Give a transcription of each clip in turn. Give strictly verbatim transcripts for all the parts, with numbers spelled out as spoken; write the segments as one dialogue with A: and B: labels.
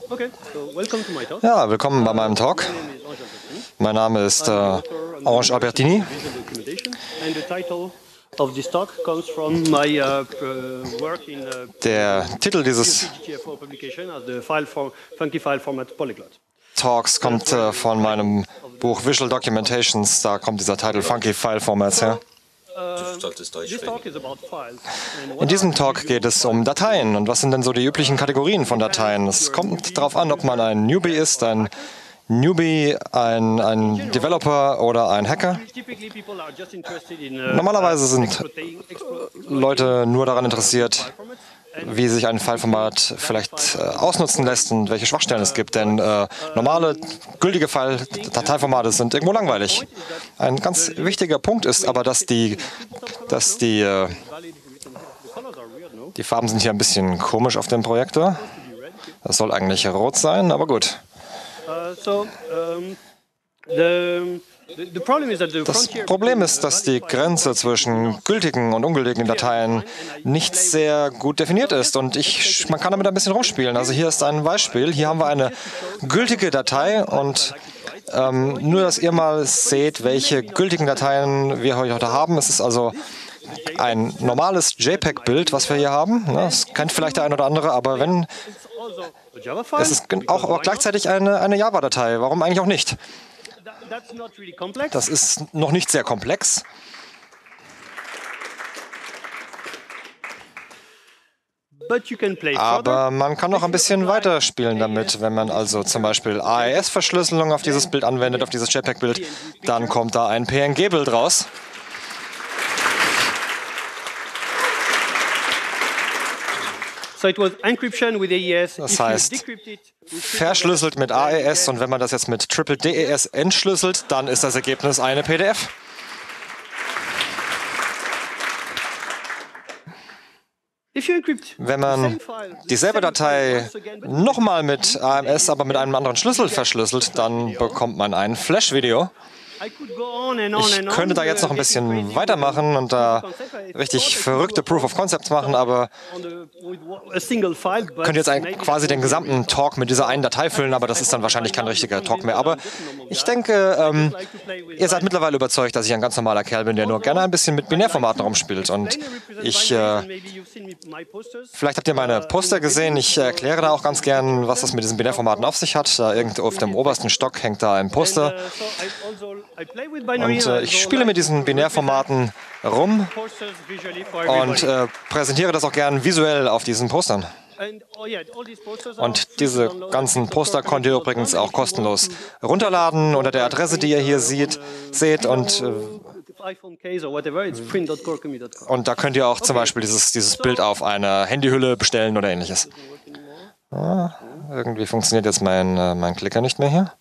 A: Ja, willkommen bei meinem Talk. Mein Name ist äh, Ange Albertini. Der Titel dieses Talks kommt äh, von meinem Buch Visual Documentations. Da kommt dieser Titel Funky File Formats her. In diesem Talk geht es um Dateien. Und was sind denn so die üblichen Kategorien von Dateien? Es kommt darauf an, ob man ein Newbie ist, ein Newbie, ein, ein Developer oder ein Hacker. Normalerweise sind Leute nur daran interessiert, wie sich ein Fileformat vielleicht äh, ausnutzen lässt und welche Schwachstellen es gibt. Denn äh, normale, gültige File Dateiformate sind irgendwo langweilig. Ein ganz wichtiger Punkt ist aber, dass die, dass die, äh, die Farben sind hier ein bisschen komisch auf dem Projektor. Das soll eigentlich rot sein, aber gut. Das Problem ist, dass die Grenze zwischen gültigen und ungültigen Dateien nicht sehr gut definiert ist und ich, man kann damit ein bisschen rumspielen. Also hier ist ein Beispiel. Hier haben wir eine gültige Datei und ähm, nur, dass ihr mal seht, welche gültigen Dateien wir heute haben. Es ist also ein normales JPEG-Bild, was wir hier haben. Das kennt vielleicht der eine oder andere, aber wenn es ist auch aber gleichzeitig eine, eine Java-Datei. Warum eigentlich auch nicht? Das ist noch nicht sehr komplex. Aber man kann noch ein bisschen weiterspielen damit. Wenn man also zum Beispiel A E S-Verschlüsselung auf dieses Bild anwendet, auf dieses JPEG-Bild, dann kommt da ein P N G-Bild raus. Das heißt, verschlüsselt mit A E S und wenn man das jetzt mit Triple D E S entschlüsselt, dann ist das Ergebnis eine P D F. Wenn man dieselbe Datei nochmal mit A M S, aber mit einem anderen Schlüssel verschlüsselt, dann bekommt man ein Flash-Video. Ich könnte da jetzt noch ein bisschen weitermachen und da richtig verrückte Proof of Concepts machen, aber könnte jetzt ein, quasi den gesamten Talk mit dieser einen Datei füllen, aber das ist dann wahrscheinlich kein richtiger Talk mehr. Aber ich denke, ähm, ihr seid mittlerweile überzeugt, dass ich ein ganz normaler Kerl bin, der nur gerne ein bisschen mit Binärformaten rumspielt. Und ich, äh, vielleicht habt ihr meine Poster gesehen, ich erkläre da auch ganz gern, was das mit diesen Binärformaten auf sich hat. Da irgendwo auf dem obersten Stock hängt da ein Poster. Und äh, ich spiele mit diesen Binärformaten rum und äh, präsentiere das auch gern visuell auf diesen Postern. Und diese ganzen Poster könnt ihr übrigens auch kostenlos runterladen unter der Adresse, die ihr hier seht. seht und, äh, und da könnt ihr auch zum Beispiel dieses, dieses Bild auf einer Handyhülle bestellen oder ähnliches. Ah, irgendwie funktioniert jetzt mein, äh, mein Klicker nicht mehr hier.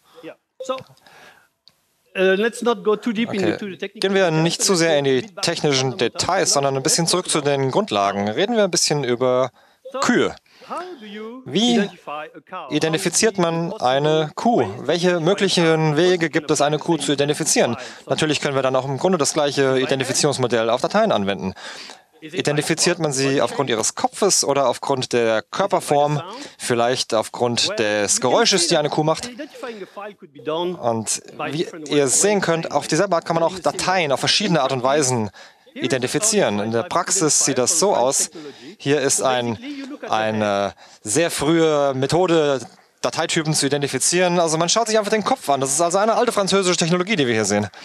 A: Okay. Gehen wir nicht zu sehr in die technischen Details, sondern ein bisschen zurück zu den Grundlagen. Reden wir ein bisschen über Kühe. Wie identifiziert man eine Kuh? Welche möglichen Wege gibt es, eine Kuh zu identifizieren? Natürlich können wir dann auch im Grunde das gleiche Identifizierungsmodell auf Dateien anwenden. Identifiziert man sie aufgrund ihres Kopfes oder aufgrund der Körperform, vielleicht aufgrund des Geräusches, die eine Kuh macht? Und wie ihr sehen könnt, auf dieselbe Art kann man auch Dateien auf verschiedene Art und Weisen identifizieren. In der Praxis sieht das so aus. Hier ist ein, eine sehr frühe Methode, Dateitypen zu identifizieren. Also man schaut sich einfach den Kopf an. Das ist also eine alte französische Technologie, die wir hier sehen.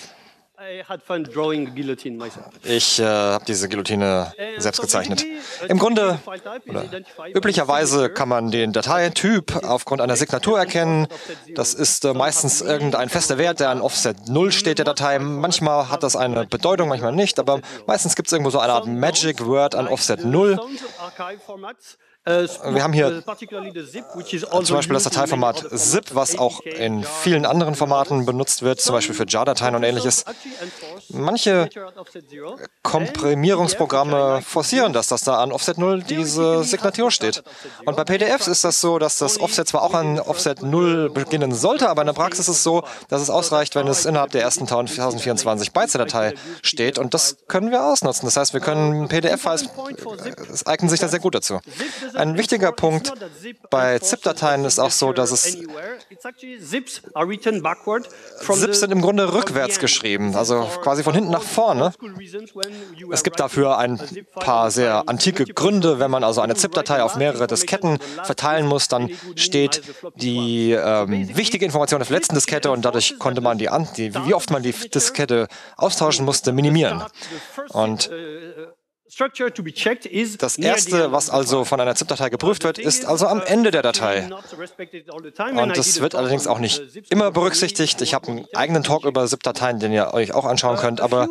A: Ich äh, habe diese Guillotine selbst gezeichnet. Im Grunde, oder üblicherweise kann man den Dateityp aufgrund einer Signatur erkennen. Das ist äh, meistens irgendein fester Wert, der an Offset null steht der Datei. Manchmal hat das eine Bedeutung, manchmal nicht, aber meistens gibt es irgendwo so eine Art Magic Word an Offset null. Wir haben hier zum Beispiel das Dateiformat zip, was auch in vielen anderen Formaten benutzt wird, zum Beispiel für jar-Dateien und ähnliches. Manche Komprimierungsprogramme forcieren das, dass da an Offset null diese Signatur steht. Und bei P D Fs ist das so, dass das Offset zwar auch an Offset null beginnen sollte, aber in der Praxis ist es so, dass es ausreicht, wenn es innerhalb der ersten tausendvierundzwanzig Bytes der Datei steht. Und das können wir ausnutzen. Das heißt, wir können P D F-Files, es eignen sich da sehr gut dazu. Ein wichtiger Punkt bei ZIP-Dateien ist auch so, dass es ZIPs sind im Grunde rückwärts geschrieben, also quasi von hinten nach vorne. Es gibt dafür ein paar sehr antike Gründe. Wenn man also eine ZIP-Datei auf mehrere Disketten verteilen muss, dann steht die ähm, wichtige Information auf der letzten Diskette und dadurch konnte man die, die, wie oft man die Diskette austauschen musste, minimieren. Und das Erste, was also von einer ZIP-Datei geprüft wird, ist also am Ende der Datei. Und das wird allerdings auch nicht immer berücksichtigt. Ich habe einen eigenen Talk über ZIP-Dateien, den ihr euch auch anschauen könnt, aber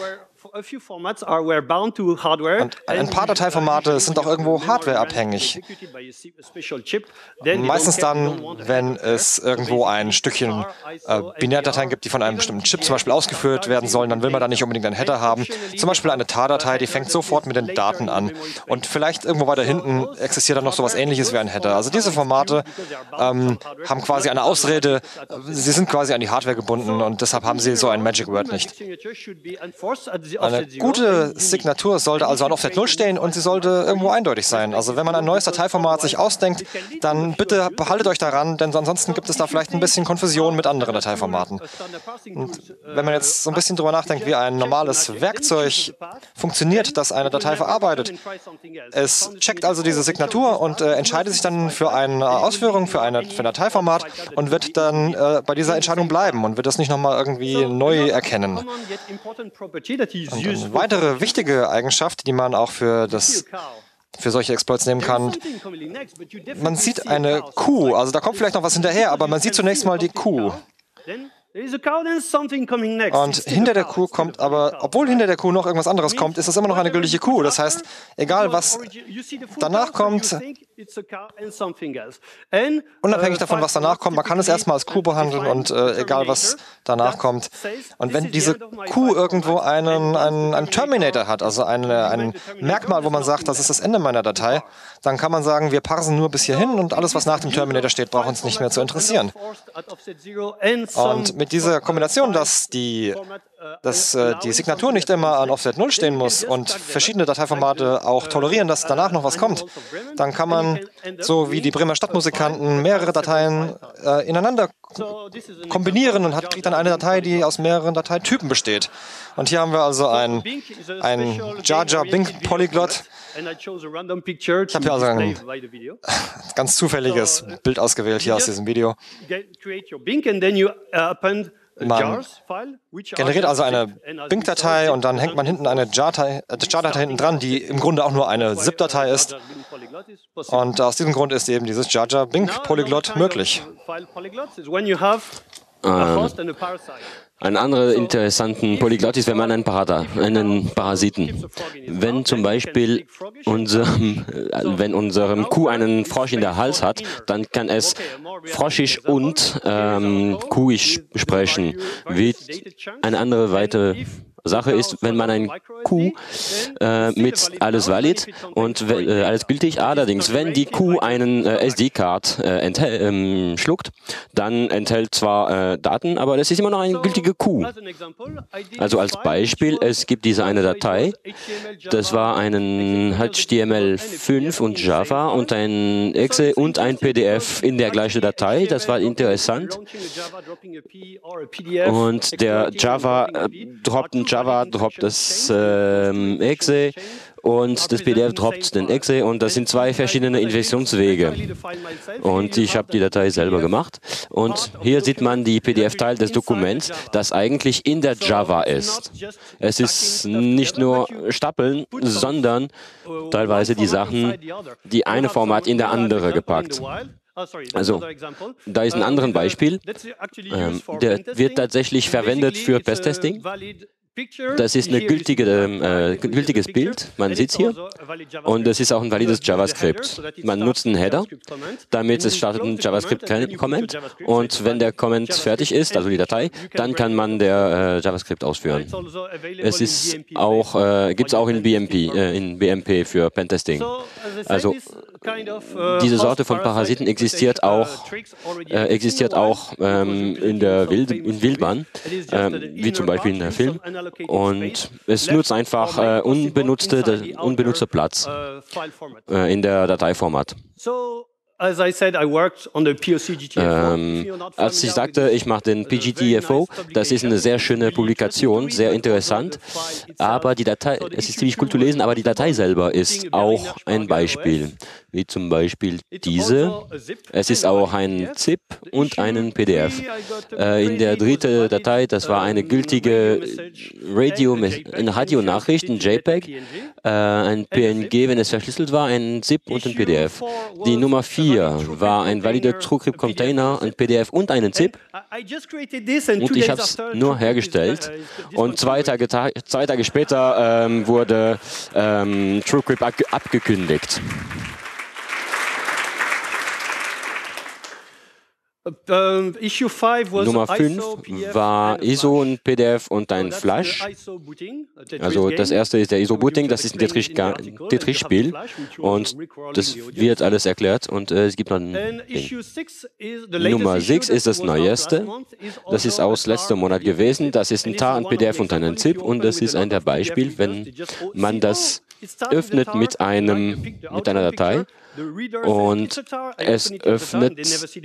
A: und ein paar Dateiformate sind auch irgendwo hardwareabhängig. Meistens dann, wenn es irgendwo ein Stückchen äh, Binärdateien gibt, die von einem bestimmten Chip zum Beispiel ausgeführt werden sollen, dann will man da nicht unbedingt einen Header haben. Zum Beispiel eine tar-Datei, die fängt sofort mit den Daten an. Und vielleicht irgendwo weiter hinten existiert dann noch so etwas Ähnliches wie ein Header. Also diese Formate ähm, haben quasi eine Ausrede, sie sind quasi an die Hardware gebunden und deshalb haben sie so ein Magic Word nicht. Eine gute Signatur sollte also an Offset null stehen und sie sollte irgendwo eindeutig sein. Also wenn man ein neues Dateiformat sich ausdenkt, dann bitte behaltet euch daran, denn ansonsten gibt es da vielleicht ein bisschen Konfusion mit anderen Dateiformaten. Und wenn man jetzt so ein bisschen drüber nachdenkt, wie ein normales Werkzeug funktioniert, das eine Datei verarbeitet, es checkt also diese Signatur und äh, entscheidet sich dann für eine Ausführung, für, eine, für ein Dateiformat und wird dann äh, bei dieser Entscheidung bleiben und wird das nicht nochmal irgendwie neu erkennen. Und eine weitere wichtige Eigenschaft, die man auch für, das, für solche Exploits nehmen kann, man sieht eine Kuh, also da kommt vielleicht noch was hinterher, aber man sieht zunächst mal die Kuh. Und hinter der Kuh kommt aber, obwohl hinter der Kuh noch irgendwas anderes kommt, ist das immer noch eine gültige Kuh. Das heißt, egal was danach kommt, unabhängig davon, was danach kommt, man kann es erstmal als Kuh behandeln und äh, egal was danach kommt. Und wenn diese Kuh irgendwo einen, einen, einen Terminator hat, also eine, ein Merkmal, wo man sagt, das ist das Ende meiner Datei, dann kann man sagen, wir parsen nur bis hierhin und alles, was nach dem Terminator steht, braucht uns nicht mehr zu interessieren. Und mit dieser Kombination, dass die, dass, äh, die Signatur nicht immer an Offset null stehen muss und verschiedene Dateiformate auch tolerieren, dass danach noch was kommt, dann kann man, so wie die Bremer Stadtmusikanten, mehrere Dateien äh, ineinander kombinieren und hat, kriegt dann eine Datei, die aus mehreren Dateitypen besteht. Und hier haben wir also ein, ein Jar Jar Binks Polyglot. Ich habe hier also ein ganz zufälliges Bild ausgewählt hier aus diesem Video. Man generiert also eine Bink-Datei und dann hängt man hinten eine Jar-Datei Jar hinten dran, die im Grunde auch nur eine ZIP-Datei ist. Und aus diesem Grund ist eben dieses Jar Jar Bink Polyglot möglich.
B: Ähm, ein anderer interessanter Polyglot ist, wenn man einen, Parata, einen Parasiten, wenn zum Beispiel unserem, wenn unserem Kuh einen Frosch in der Hals hat, dann kann es froschisch und ähm, kuhisch sprechen. Wie eine andere weitere Sache ist, wenn man ein Kuh äh, mit alles valid und äh, alles gültig, allerdings, wenn die Kuh einen äh, S D-Card äh, ähm, schluckt, dann enthält zwar äh, Daten, aber das ist immer noch eine gültige Kuh. Also als Beispiel, es gibt diese eine Datei, das war ein H T M L fünf und Java und ein Exe und ein P D F in der gleichen Datei, das war interessant. Und der Java äh, droppt ein Java droppt das ähm, Exe und das P D F droppt den Exe und das sind zwei verschiedene Investitionswege. Und ich habe die Datei selber gemacht und hier sieht man die P D F-Teil des Dokuments, das eigentlich in der Java ist. Es ist nicht nur Stapeln, sondern teilweise die Sachen, die eine Format in der andere gepackt. Also, da ist ein anderes Beispiel, ähm, der wird tatsächlich verwendet für Pesttesting. Das ist ein gültige, äh, gültiges Bild, man sieht es hier, und es ist auch ein valides JavaScript. Man nutzt einen Header, damit es startet ein JavaScript-Comment und wenn der Comment fertig ist, also die Datei, dann kann man der äh, JavaScript ausführen. Es ist auch, äh, gibt es auch in B M P, äh, in B M P für Pentesting. Also diese Sorte von Parasiten existiert auch, äh, existiert auch ähm, in der Wild, in Wildbahn, äh, wie zum Beispiel in der Film. Und es nutzt einfach äh, unbenutzte, unbenutzter Platz äh, in der Dateiformat. Ähm, als ich sagte, ich mache den P G T F O, das ist eine sehr schöne Publikation, sehr interessant, aber die Datei, es ist ziemlich cool zu lesen, aber die Datei selber ist auch ein Beispiel, wie zum Beispiel diese. Es ist auch ein ZIP und einen P D F. Äh, in der dritten Datei, das war eine gültige Radio, eine Radionachricht, ein JPEG, äh, ein P N G, wenn es verschlüsselt war, ein ZIP und ein P D F. Die Nummer vier war ein valider TrueCrypt-Container, ein P D F und einen ZIP. Und ich habe es nur hergestellt. Und zwei Tage, zwei Tage später ähm, wurde ähm, TrueCrypt abgekündigt. Nummer fünf war I S O, ein P D F und ein Flash. Also das erste ist der I S O-Booting, das ist ein Tetris-Spiel und das wird alles erklärt und äh, es gibt noch ein Ding. Nummer sechs ist das Neueste, das ist aus letztem Monat gewesen, das ist ein T A R, ein P D F und ein ZIP und das ist ein der Beispiel, wenn man das öffnet mit, einem, mit einer Datei und es öffnet.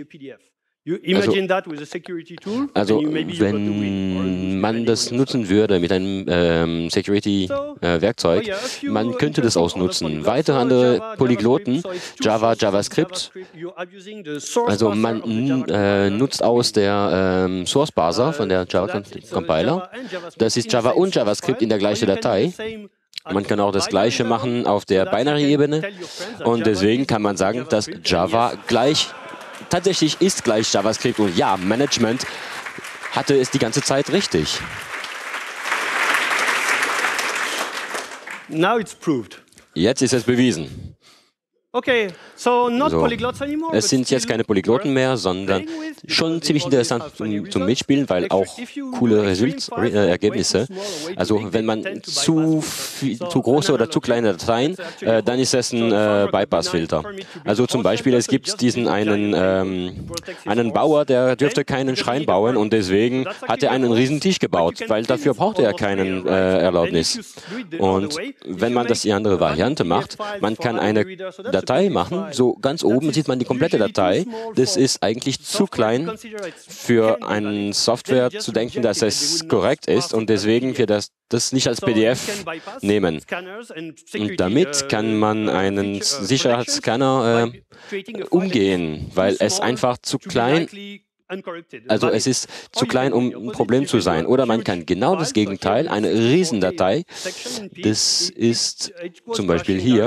B: Also, also wenn man das nutzen würde mit einem ähm, Security-Werkzeug, äh, man könnte das ausnutzen. Weitere andere Polygloten, Java, JavaScript, also man äh, nutzt aus der ähm, Source-Parser von der Java-Compiler. Das ist Java und JavaScript in der gleichen Datei. Man kann auch das Gleiche machen auf der Binary-Ebene und deswegen kann man sagen, dass Java gleich tatsächlich ist gleich JavaScript und ja, Management hatte es die ganze Zeit richtig.
C: Now it's proved.
B: Jetzt ist es bewiesen.
C: Okay, so not
B: so.
C: polyglots anymore,
B: es sind jetzt keine Polygloten mehr, sondern schon ziemlich interessant zum, zum Mitspielen, weil auch coole Result, äh, Ergebnisse. Also wenn man zu, viel, zu große oder zu kleine Dateien, äh, dann ist es ein äh, Bypass-Filter. Also zum Beispiel, es gibt diesen einen, ähm, einen Bauer, der dürfte keinen Schrein bauen und deswegen hat er einen riesen Tisch gebaut, weil dafür brauchte er keine äh, Erlaubnis. Und wenn man das die andere Variante macht, man kann eine Datei machen, so ganz oben sieht man die komplette Datei. Das ist eigentlich zu klein für eine Software zu denken, dass es korrekt ist und deswegen wir das, das nicht als P D F nehmen. Und damit kann man einen Sicherheitsscanner äh, umgehen, weil es einfach zu klein ist. Also es ist zu klein, um ein Problem zu sein. Oder man kann genau das Gegenteil, eine Riesendatei, das ist zum Beispiel hier,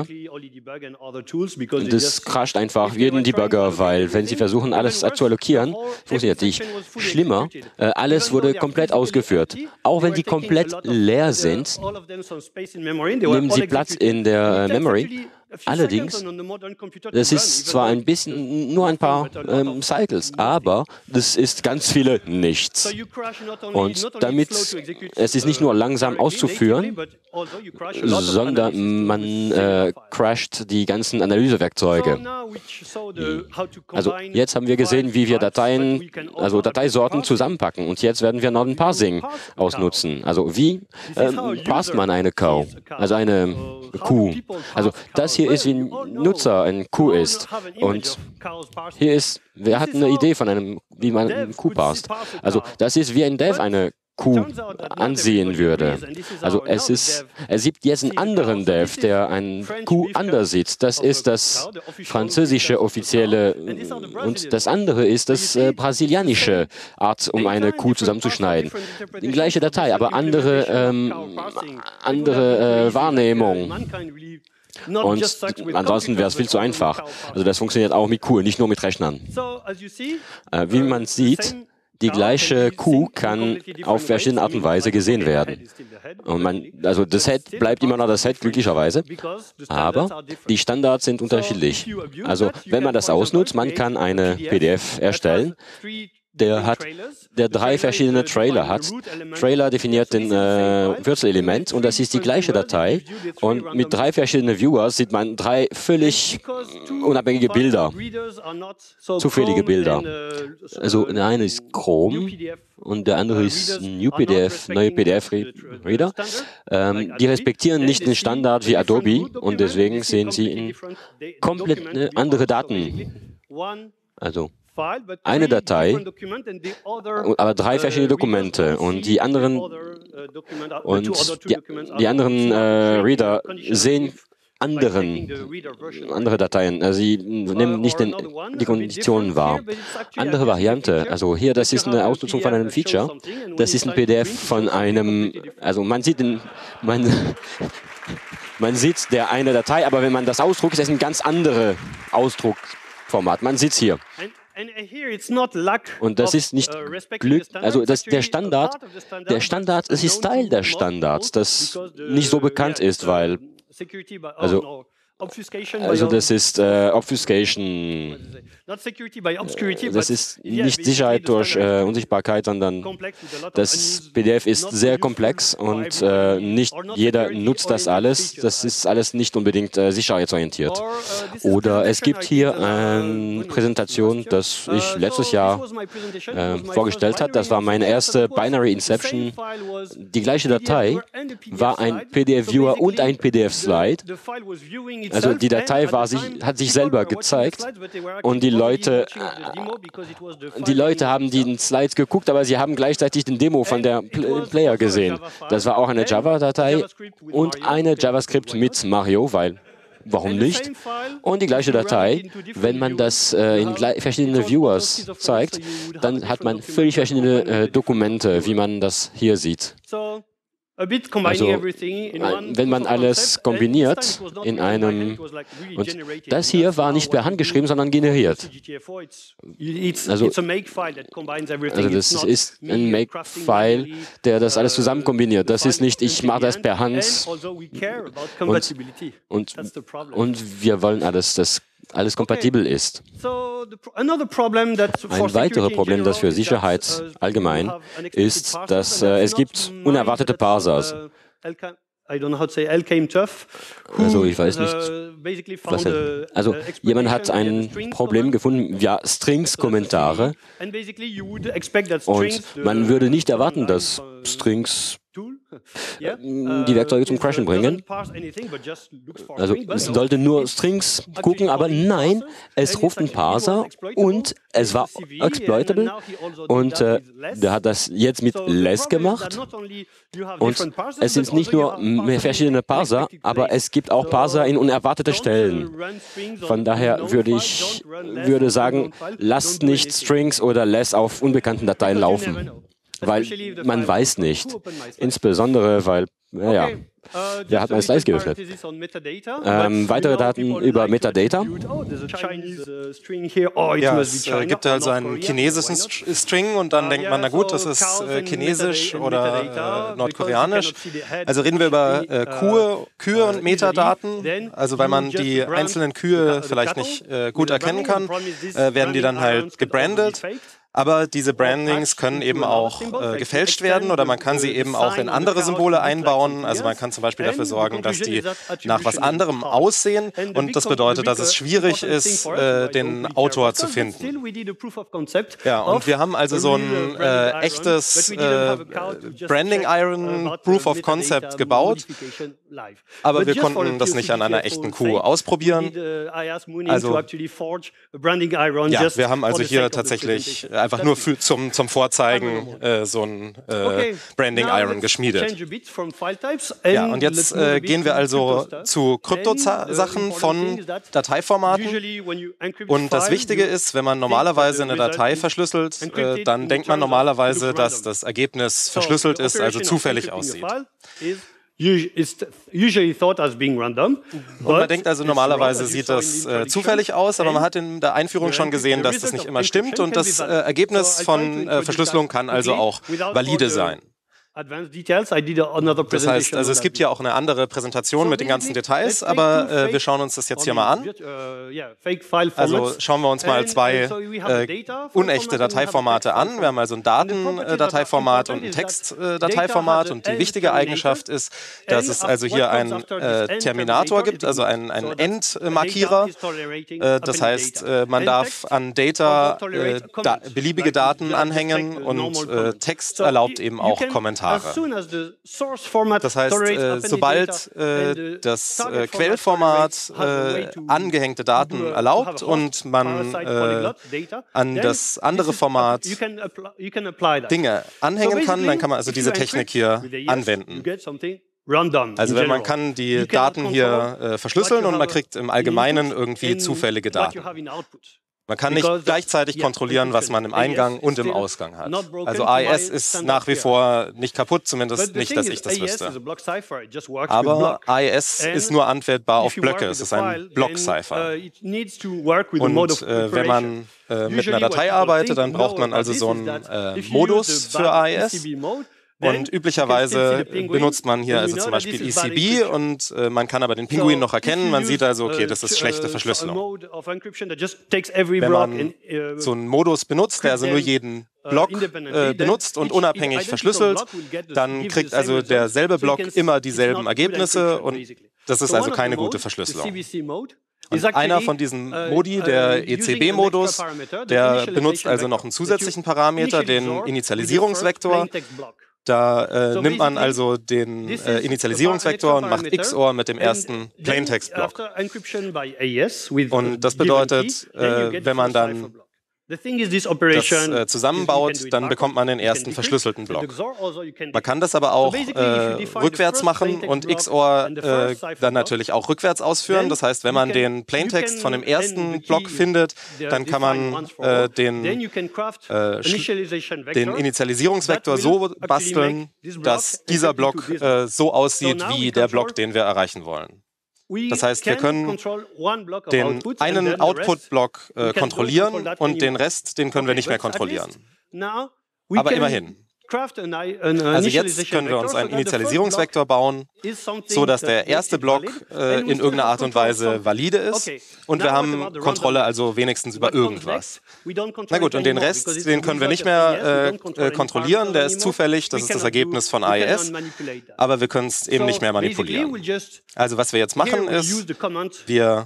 B: das crasht einfach jeden Debugger, weil wenn Sie versuchen, alles zu allokieren, funktioniert nicht. Schlimmer, äh, alles wurde komplett ausgeführt. Auch wenn die komplett leer sind, nehmen Sie Platz in der äh, Memory. Allerdings, das ist zwar ein bisschen, nur ein paar ähm, Cycles, aber das ist ganz viele nichts. Und damit, es ist nicht nur langsam auszuführen, sondern man äh, crasht die ganzen Analysewerkzeuge. Also jetzt haben wir gesehen, wie wir Dateien, also Dateisorten zusammenpacken und jetzt werden wir noch ein Parsing ausnutzen. Also wie ähm, parst man eine Cow, also eine Kuh. Also das hier ist, wie ein Nutzer ein Kuh ist. Und hier ist, wer hat eine Idee von einem, wie man eine Kuh parst? Also das ist, wie ein Dev eine Kuh ansehen würde. Also es ist, es gibt jetzt einen anderen Dev, der eine Kuh anders sieht. Das ist das französische offizielle und das andere ist das äh, brasilianische Art, um eine Kuh zusammenzuschneiden. Die gleiche Datei, aber andere, ähm, andere äh, Wahrnehmung. Und ansonsten wäre es viel zu einfach. Also das funktioniert auch mit Kuh, nicht nur mit Rechnern. Äh, wie man sieht, die gleiche Kuh kann auf verschiedene Art und Weise gesehen werden. Und man, also das Head bleibt immer noch das Head, glücklicherweise, aber die Standards sind unterschiedlich. Also wenn man das ausnutzt, man kann eine P D F erstellen, der hat, der drei verschiedene Trailer hat. Trailer definiert den äh, Würzelelement und das ist die gleiche Datei. Und mit drei verschiedenen Viewers sieht man drei völlig unabhängige Bilder, zufällige Bilder. Also der eine ist Chrome und der andere ist ein U P D F, neue P D F-Reader. Ähm, die respektieren nicht den Standard wie Adobe und deswegen sehen sie in komplett andere Daten. Also eine Datei, aber drei verschiedene Dokumente und die anderen und die, die anderen äh, Reader sehen anderen, andere Dateien. Also sie nehmen nicht den, die Konditionen wahr. Andere Variante, also hier, das ist eine Ausnutzung von einem Feature. Das ist ein P D F von einem, also man sieht den, man, man sieht der eine Datei, aber wenn man das ausdruckt, ist es ein ganz anderes Ausdruckformat. Man sieht es hier. Und das ist nicht Glück, also das, der Standard, der Standard, es ist Teil des Standards, das nicht so bekannt ist, weil, also, also das ist äh, Obfuscation, das ist nicht Sicherheit durch äh, Unsichtbarkeit, sondern das P D F ist sehr komplex und äh, nicht jeder nutzt das alles. Das ist alles nicht unbedingt äh, sicherheitsorientiert. Oder es gibt hier eine Präsentation, das ich letztes Jahr äh, vorgestellt habe. Das war meine erste Binary Inception. Die gleiche Datei war ein P D F-Viewer und ein P D F-Slide. Also die Datei war sich, hat sich selber gezeigt und die Leute, die Leute haben die Slides geguckt, aber sie haben gleichzeitig den Demo von der Player gesehen. Das war auch eine Java-Datei und eine JavaScript mit Mario, weil warum nicht? Und die gleiche Datei, wenn man das äh, in verschiedene Viewers zeigt, dann hat man völlig verschiedene äh, Dokumente, wie man das hier sieht. Also, wenn man alles kombiniert in einem, und das hier war nicht per Hand geschrieben, sondern generiert. Also, also das ist ein Make-File, der das alles zusammen kombiniert. Das ist nicht, ich mache das per Hand und, und, und wir wollen alles, das alles kompatibel ist. Ein weiteres Problem, das für Sicherheit allgemein ist, dass äh, es gibt unerwartete Parsers. Also ich weiß nicht, was er, also jemand hat ein Problem gefunden, ja, Strings-Kommentare, und man würde nicht erwarten, dass Strings die Werkzeuge zum Crashen bringen. Also es sollte nur Strings gucken, aber nein, es ruft einen Parser und es war exploitable und äh, der hat das jetzt mit less gemacht und es sind nicht nur mehr verschiedene Parser, aber es gibt auch Parser in unerwartete Stellen. Von daher würde ich würde sagen, lasst nicht Strings oder less auf unbekannten Dateien laufen. Weil man weiß nicht, insbesondere weil, naja, der hat mein Slice geöffnet. Ähm, weitere Daten über Metadata.
A: Ja, es äh, gibt also einen chinesischen String und dann denkt man, na gut, das ist äh, chinesisch oder äh, nordkoreanisch. Also reden wir über äh, Kühe, Kühe und Metadaten. Also weil man die einzelnen Kühe vielleicht nicht äh, gut erkennen kann, äh, werden die dann halt gebrandet. Aber diese Brandings können eben auch äh, gefälscht werden oder man kann sie eben auch in andere Symbole einbauen. Also man kann zum Beispiel dafür sorgen, dass die nach was anderem aussehen und das bedeutet, dass es schwierig ist, äh, den Autor zu finden. Ja, und wir haben also so ein äh, echtes äh, Branding Iron Proof of Concept gebaut, aber wir konnten das nicht an einer echten Kuh ausprobieren. Also, ja, wir haben also hier tatsächlich einfach nur für, zum, zum Vorzeigen äh, so ein äh, Branding Iron geschmiedet. Ja, und jetzt äh, gehen wir also zu Kryptosachen von Dateiformaten. Und das Wichtige ist, wenn man normalerweise eine Datei verschlüsselt, äh, dann denkt man normalerweise, dass das Ergebnis verschlüsselt ist, also zufällig aussieht. Und man denkt also, normalerweise sieht das äh, zufällig aus, aber man hat in der Einführung schon gesehen, dass das nicht immer stimmt und das äh, Ergebnis von äh, Verschlüsselung kann also auch valide sein.
C: Das
D: heißt, also es gibt hier auch eine andere Präsentation mit den ganzen Details, aber äh, wir schauen uns das jetzt hier mal an. Also schauen wir uns mal zwei äh, unechte Dateiformate an. Wir haben also ein Datendateiformat und ein Textdateiformat und die wichtige Eigenschaft ist, dass es also hier einen äh, Terminator gibt, also einen, einen Endmarkierer. Äh, das heißt, äh, man darf an Data äh, da, beliebige Daten anhängen und äh, Text erlaubt eben auch Kommentare. Das heißt, äh, sobald äh, das äh, Quellformat äh, angehängte Daten erlaubt und man äh, an das andere Format Dinge anhängen kann, dann kann man also diese Technik hier anwenden. Also wenn man kann die Daten hier äh, verschlüsseln und man kriegt im Allgemeinen irgendwie zufällige Daten. Man kann nicht gleichzeitig kontrollieren, was man im Eingang und im Ausgang hat. Also A E S ist nach wie vor nicht kaputt, zumindest nicht, dass ich das wüsste. Aber A E S ist nur anwendbar auf Blöcke. Es ist ein Block-Cipher. Und äh, wenn man äh, mit einer Datei arbeitet, dann braucht man also so einen äh, Modus für A E S. Und üblicherweise benutzt man hier also zum Beispiel E C B und äh, man kann aber den Pinguin noch erkennen. Man sieht also, okay, das ist schlechte Verschlüsselung. Wenn man so einen Modus benutzt, der also nur jeden Block äh, benutzt und unabhängig verschlüsselt, dann kriegt also derselbe Block immer dieselben Ergebnisse und das ist also keine gute Verschlüsselung. Und einer von diesen Modi, der E C B-Modus, der benutzt also noch einen zusätzlichen Parameter, den Initialisierungsvektor. Da äh, nimmt man also den äh, Initialisierungsvektor und macht X O R mit dem ersten Plaintext-Block. Und das bedeutet, äh, wenn man dann das äh, zusammenbaut, dann bekommt man den ersten verschlüsselten Block. Man kann das aber auch äh, rückwärts machen und X O R äh, dann natürlich auch rückwärts ausführen. Das heißt, wenn man den Plaintext von dem ersten Block findet, dann kann man äh, den, äh, den Initialisierungsvektor so basteln, dass dieser Block äh, so aussieht wie der Block, den wir erreichen wollen. Das heißt, wir können den einen Output-Block äh, kontrollieren und den Rest, den können wir nicht mehr kontrollieren. Aber immerhin. Also jetzt können wir uns einen Initialisierungsvektor bauen, so dass der erste Block äh, in irgendeiner Art und Weise valide ist und wir haben Kontrolle also wenigstens über irgendwas. Na gut, und den Rest, den können wir nicht mehr äh, kontrollieren, der ist zufällig, das ist das Ergebnis von A E S, aber wir können es eben nicht mehr manipulieren. Also was wir jetzt machen ist, wir,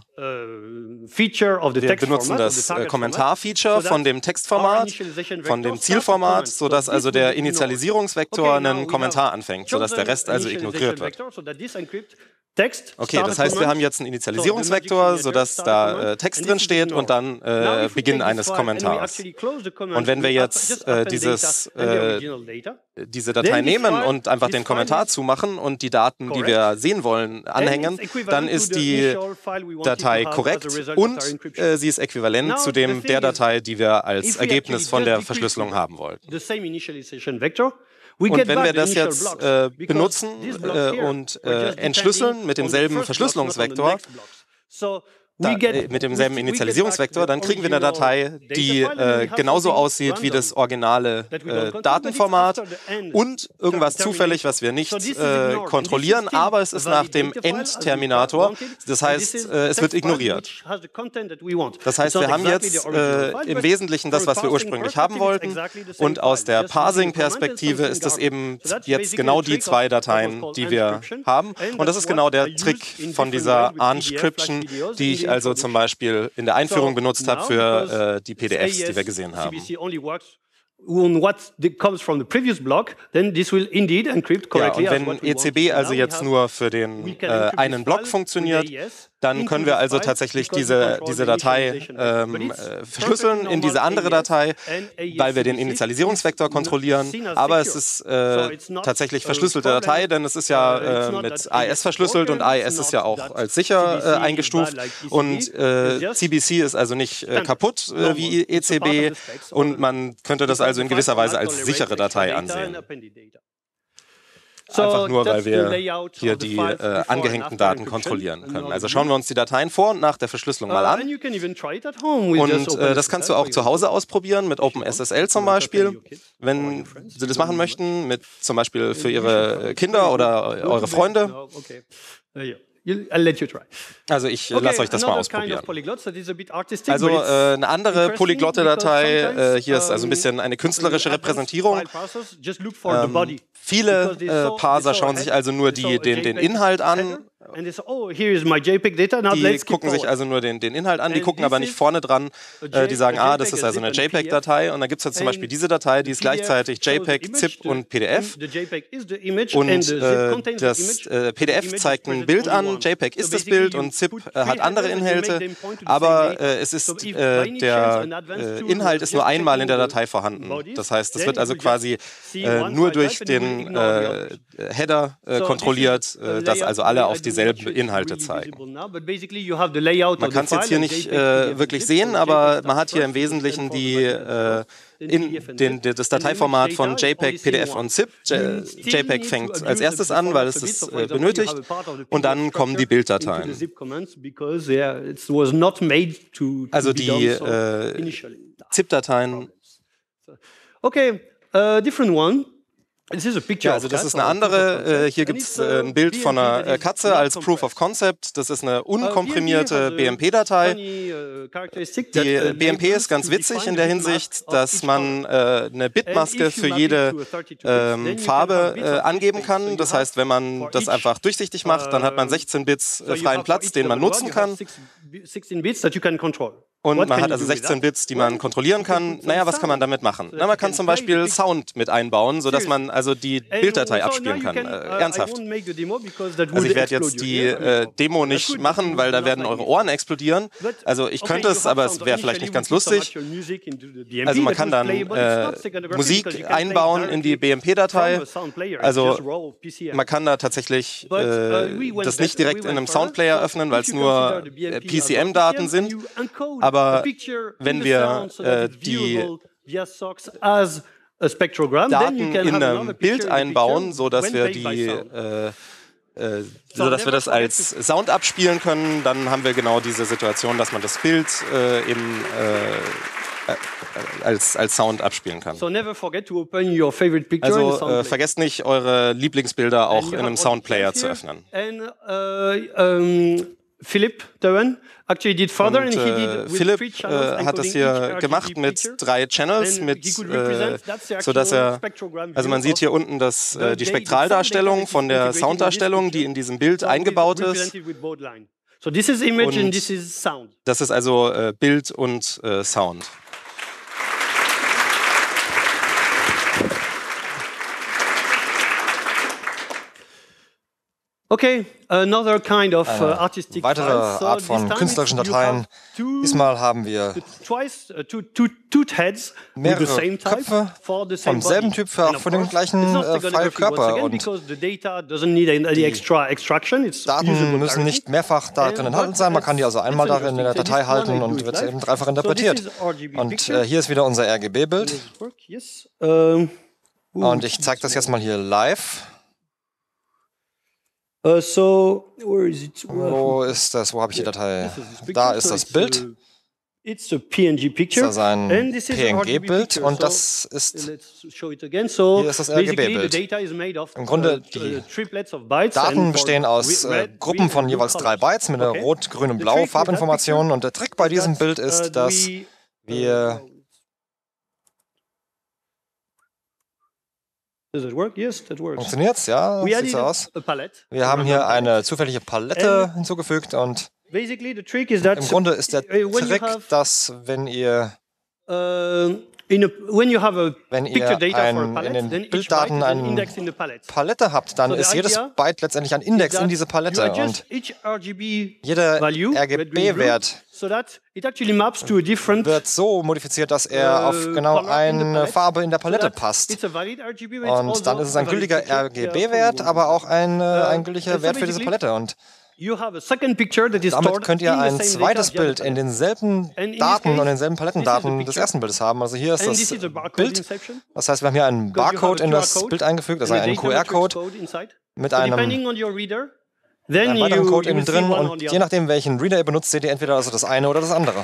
D: wir benutzen das äh, Kommentar-Feature von dem Textformat, von dem Zielformat, sodass also der Initialisierungsvektor einen Kommentar anfängt, sodass der Rest also ignoriert wird. Okay, das heißt, wir haben jetzt einen Initialisierungsvektor, sodass da äh, Text drin steht und dann äh, Beginn eines Kommentars. Und wenn wir jetzt äh, dieses, äh, diese Datei nehmen und einfach den Kommentar zumachen und die Daten, die wir sehen wollen, anhängen, dann ist die Datei korrekt und äh, sie ist äquivalent zu dem der Datei, die wir als Ergebnis von der Verschlüsselung haben wollten. Und wenn wir das jetzt äh, benutzen äh, und äh, entschlüsseln mit demselben Verschlüsselungsvektor, da, äh, mit demselben Initialisierungsvektor, dann kriegen wir eine Datei, die äh, genauso aussieht wie das originale äh, Datenformat und irgendwas zufällig, was wir nicht äh, kontrollieren, aber es ist nach dem Endterminator, das heißt, äh, es wird ignoriert. Das heißt, wir haben jetzt äh, im Wesentlichen das, was wir ursprünglich haben wollten und aus der Parsing-Perspektive ist das eben jetzt genau die zwei Dateien, die wir haben und das ist genau der Trick von dieser Unscription, die ich also zum Beispiel in der Einführung benutzt habe für äh, die P D Fs, die wir gesehen haben.
C: On what comes from the previous block, then this will indeed encrypt correctly.
D: Ja, und wenn E C B also jetzt nur für den äh, einen Block funktioniert, dann können wir also tatsächlich diese, diese Datei ähm, äh, verschlüsseln in diese andere Datei, weil wir den Initialisierungsvektor kontrollieren. Aber es ist äh, tatsächlich verschlüsselte Datei, denn es ist ja äh, mit A E S verschlüsselt und A E S ist ja auch als sicher äh, eingestuft. Und äh, C B C ist also nicht äh, kaputt äh, wie E C B und man könnte das also in gewisser Weise als sichere Datei ansehen. einfach nur, weil wir hier die äh, angehängten Daten kontrollieren können. Also schauen wir uns die Dateien vor und nach der Verschlüsselung mal an. Und äh, das kannst du auch zu Hause ausprobieren, mit OpenSSL zum Beispiel. Wenn Sie das machen möchten, mit zum Beispiel für Ihre Kinder oder eure Freunde. Also ich okay, lasse euch das mal ausprobieren. Also äh, eine andere polyglotte Datei, äh, hier ist also ein bisschen eine künstlerische Repräsentierung. Ähm, viele äh, Parser schauen sich also nur die, den, den Inhalt an. Die gucken sich also nur den, den Inhalt an, die gucken aber nicht vorne dran. Äh, die sagen, ah, das ist also eine JPEG-Datei. Und dann gibt es jetzt zum Beispiel diese Datei, die ist gleichzeitig JPEG, ZIP und P D F. Und äh, das äh, P D F zeigt ein Bild an, JPEG ist das Bild und ZIP äh, hat andere Inhalte. Aber äh, es ist, äh, der äh, Inhalt ist nur einmal in der Datei vorhanden. Das heißt, es wird also quasi äh, nur durch den äh, Header äh, kontrolliert, äh, dass also alle auf dieselben Inhalte zeigen. Man kann es jetzt hier nicht äh, wirklich sehen, aber man hat hier im Wesentlichen die, äh, in den, das Dateiformat von JPEG, P D F und ZIP. JPEG fängt als erstes an, weil es es äh, benötigt, und dann kommen die Bilddateien. Also die äh, ZIP-Dateien.
C: Okay, uh, different one.
D: Ja, also das ist eine andere. Äh, hier gibt es äh, ein Bild von einer äh, Katze als Proof of Concept. Das ist eine unkomprimierte B M P-Datei. Die äh, B M P ist ganz witzig in der Hinsicht, dass man äh, eine Bitmaske für jede äh, Farbe äh, angeben kann. Das heißt, wenn man das einfach durchsichtig macht, dann hat man sechzehn Bits äh, freien Platz, den man nutzen kann. Und man hat also sechzehn Bits, die man kontrollieren kann. Naja, was kann man damit machen? Na, man kann zum Beispiel Sound mit einbauen, sodass man also die Bilddatei abspielen kann. Äh, ernsthaft. Also ich werde jetzt die äh, Demo nicht machen, weil da werden eure Ohren explodieren. Also ich könnte es, aber es wäre vielleicht nicht ganz lustig. Also man kann dann äh, Musik einbauen in die B M P-Datei. Also man kann da tatsächlich äh, das nicht direkt in einem Soundplayer öffnen, weil es nur äh, P C M-Daten sind. Aber wenn wir äh, die Daten in einem Bild einbauen, sodass wir die äh, äh, so dass wir das als Sound abspielen können, dann haben wir genau diese Situation, dass man das Bild äh, eben äh, als, als Sound abspielen kann. Also äh, vergesst nicht, eure Lieblingsbilder auch in einem Soundplayer zu öffnen.
C: Philipp Dowen actually did further,
D: und, äh, Philipp äh, hat das hier gemacht mit drei Channels, mit, äh, sodass er, also man sieht hier unten das, äh, die Spektraldarstellung von der Sounddarstellung, die in diesem Bild eingebaut ist. Und das ist also äh, Bild und äh, Sound.
C: Okay, another kind of uh, artistic
A: weitere
C: files.
A: Art von
C: so
A: künstlerischen Dateien. Diesmal haben wir
C: twice, uh, two, two, two heads
A: mehrere
C: with the same type
A: Köpfe
C: for the same
A: vom selben
C: body.
A: Typ für, auch für den gleichen äh, Pfeilkörper. Und die Daten müssen nicht mehrfach da drin enthalten sein. Man kann die also einmal darin in der Datei halten und wird eben dreifach interpretiert. Und äh, hier ist wieder unser R G B-Bild. Und ich zeige das jetzt mal hier live.
C: Uh, so, where is it?
A: Wo ist das? Wo habe ich die Datei? Da ist das Bild.
C: It's a P N G picture.
A: Das ist ein P N G-Bild und das ist, hier ist das R G B-Bild. Im Grunde, die Daten bestehen aus äh, Gruppen von jeweils drei Bytes mit einer Rot-, Grün- und Blau Farbinformation. Und der Trick bei diesem Bild ist, dass wir Funktioniert's? Ja, sieht so aus. Wir haben hier eine zufällige Palette hinzugefügt und im Grunde ist der Trick, dass wenn ihr wenn ihr ein, in den Bilddaten eine Palette habt, dann ist jedes Byte letztendlich ein Index in diese Palette und jeder R G B-Wert wird so modifiziert, dass er auf genau eine Farbe in der Palette passt. Und dann ist es ein gültiger R G B-Wert, aber auch ein, ein gültiger Wert für diese Palette. Und Damit könnt ihr ein zweites Bild in denselben Daten und denselben Palettendaten des ersten Bildes haben. Also hier ist das Bild. Das heißt, wir haben hier einen Barcode in das Bild eingefügt, also einen Q R-Code mit einem, einem weiteren Code innen drin. Und je nachdem, welchen Reader ihr benutzt, seht ihr entweder also das eine oder das andere.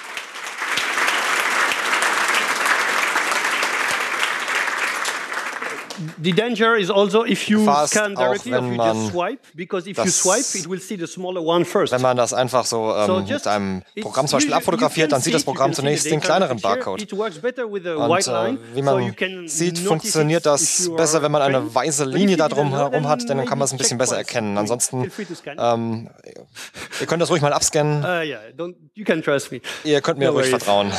C: The danger is also if you
A: Gefahr ist
C: scan
A: auch,
C: directly or
A: wenn
C: if you
A: man
C: just swipe, because if you
A: das-
C: swipe, it will see the smaller one first.
A: Wenn man das einfach so ähm,
C: So
A: mit
C: just-
A: einem
C: it's
A: Programm zum Beispiel
C: usually-
A: abfotografiert,
C: you
A: dann
C: can
A: sieht das
C: see- you
A: Programm
C: can see
A: zunächst
C: the
A: den
C: data
A: kleineren
C: picture.
A: Barcode.
C: It works better with a
A: Und
C: white
A: äh,
C: line,
A: wie
C: so you
A: man
C: can
A: sieht,
C: notice
A: funktioniert
C: it
A: das
C: if you are
A: besser, wenn man eine
C: trained.
A: weiße
C: But if
A: Linie
C: you
A: da
C: didn't
A: drum
C: know,
A: herum
C: then
A: hat, dann kann man es ein
C: maybe
A: bisschen
C: check
A: besser
C: twice.
A: erkennen. Ansonsten,
C: Feel free to scan.
A: ähm, ihr könnt das ruhig mal abscannen.
C: Uh, yeah, don't, you can trust me.
A: Ihr könnt mir
C: No
A: ruhig
C: worries.
A: vertrauen.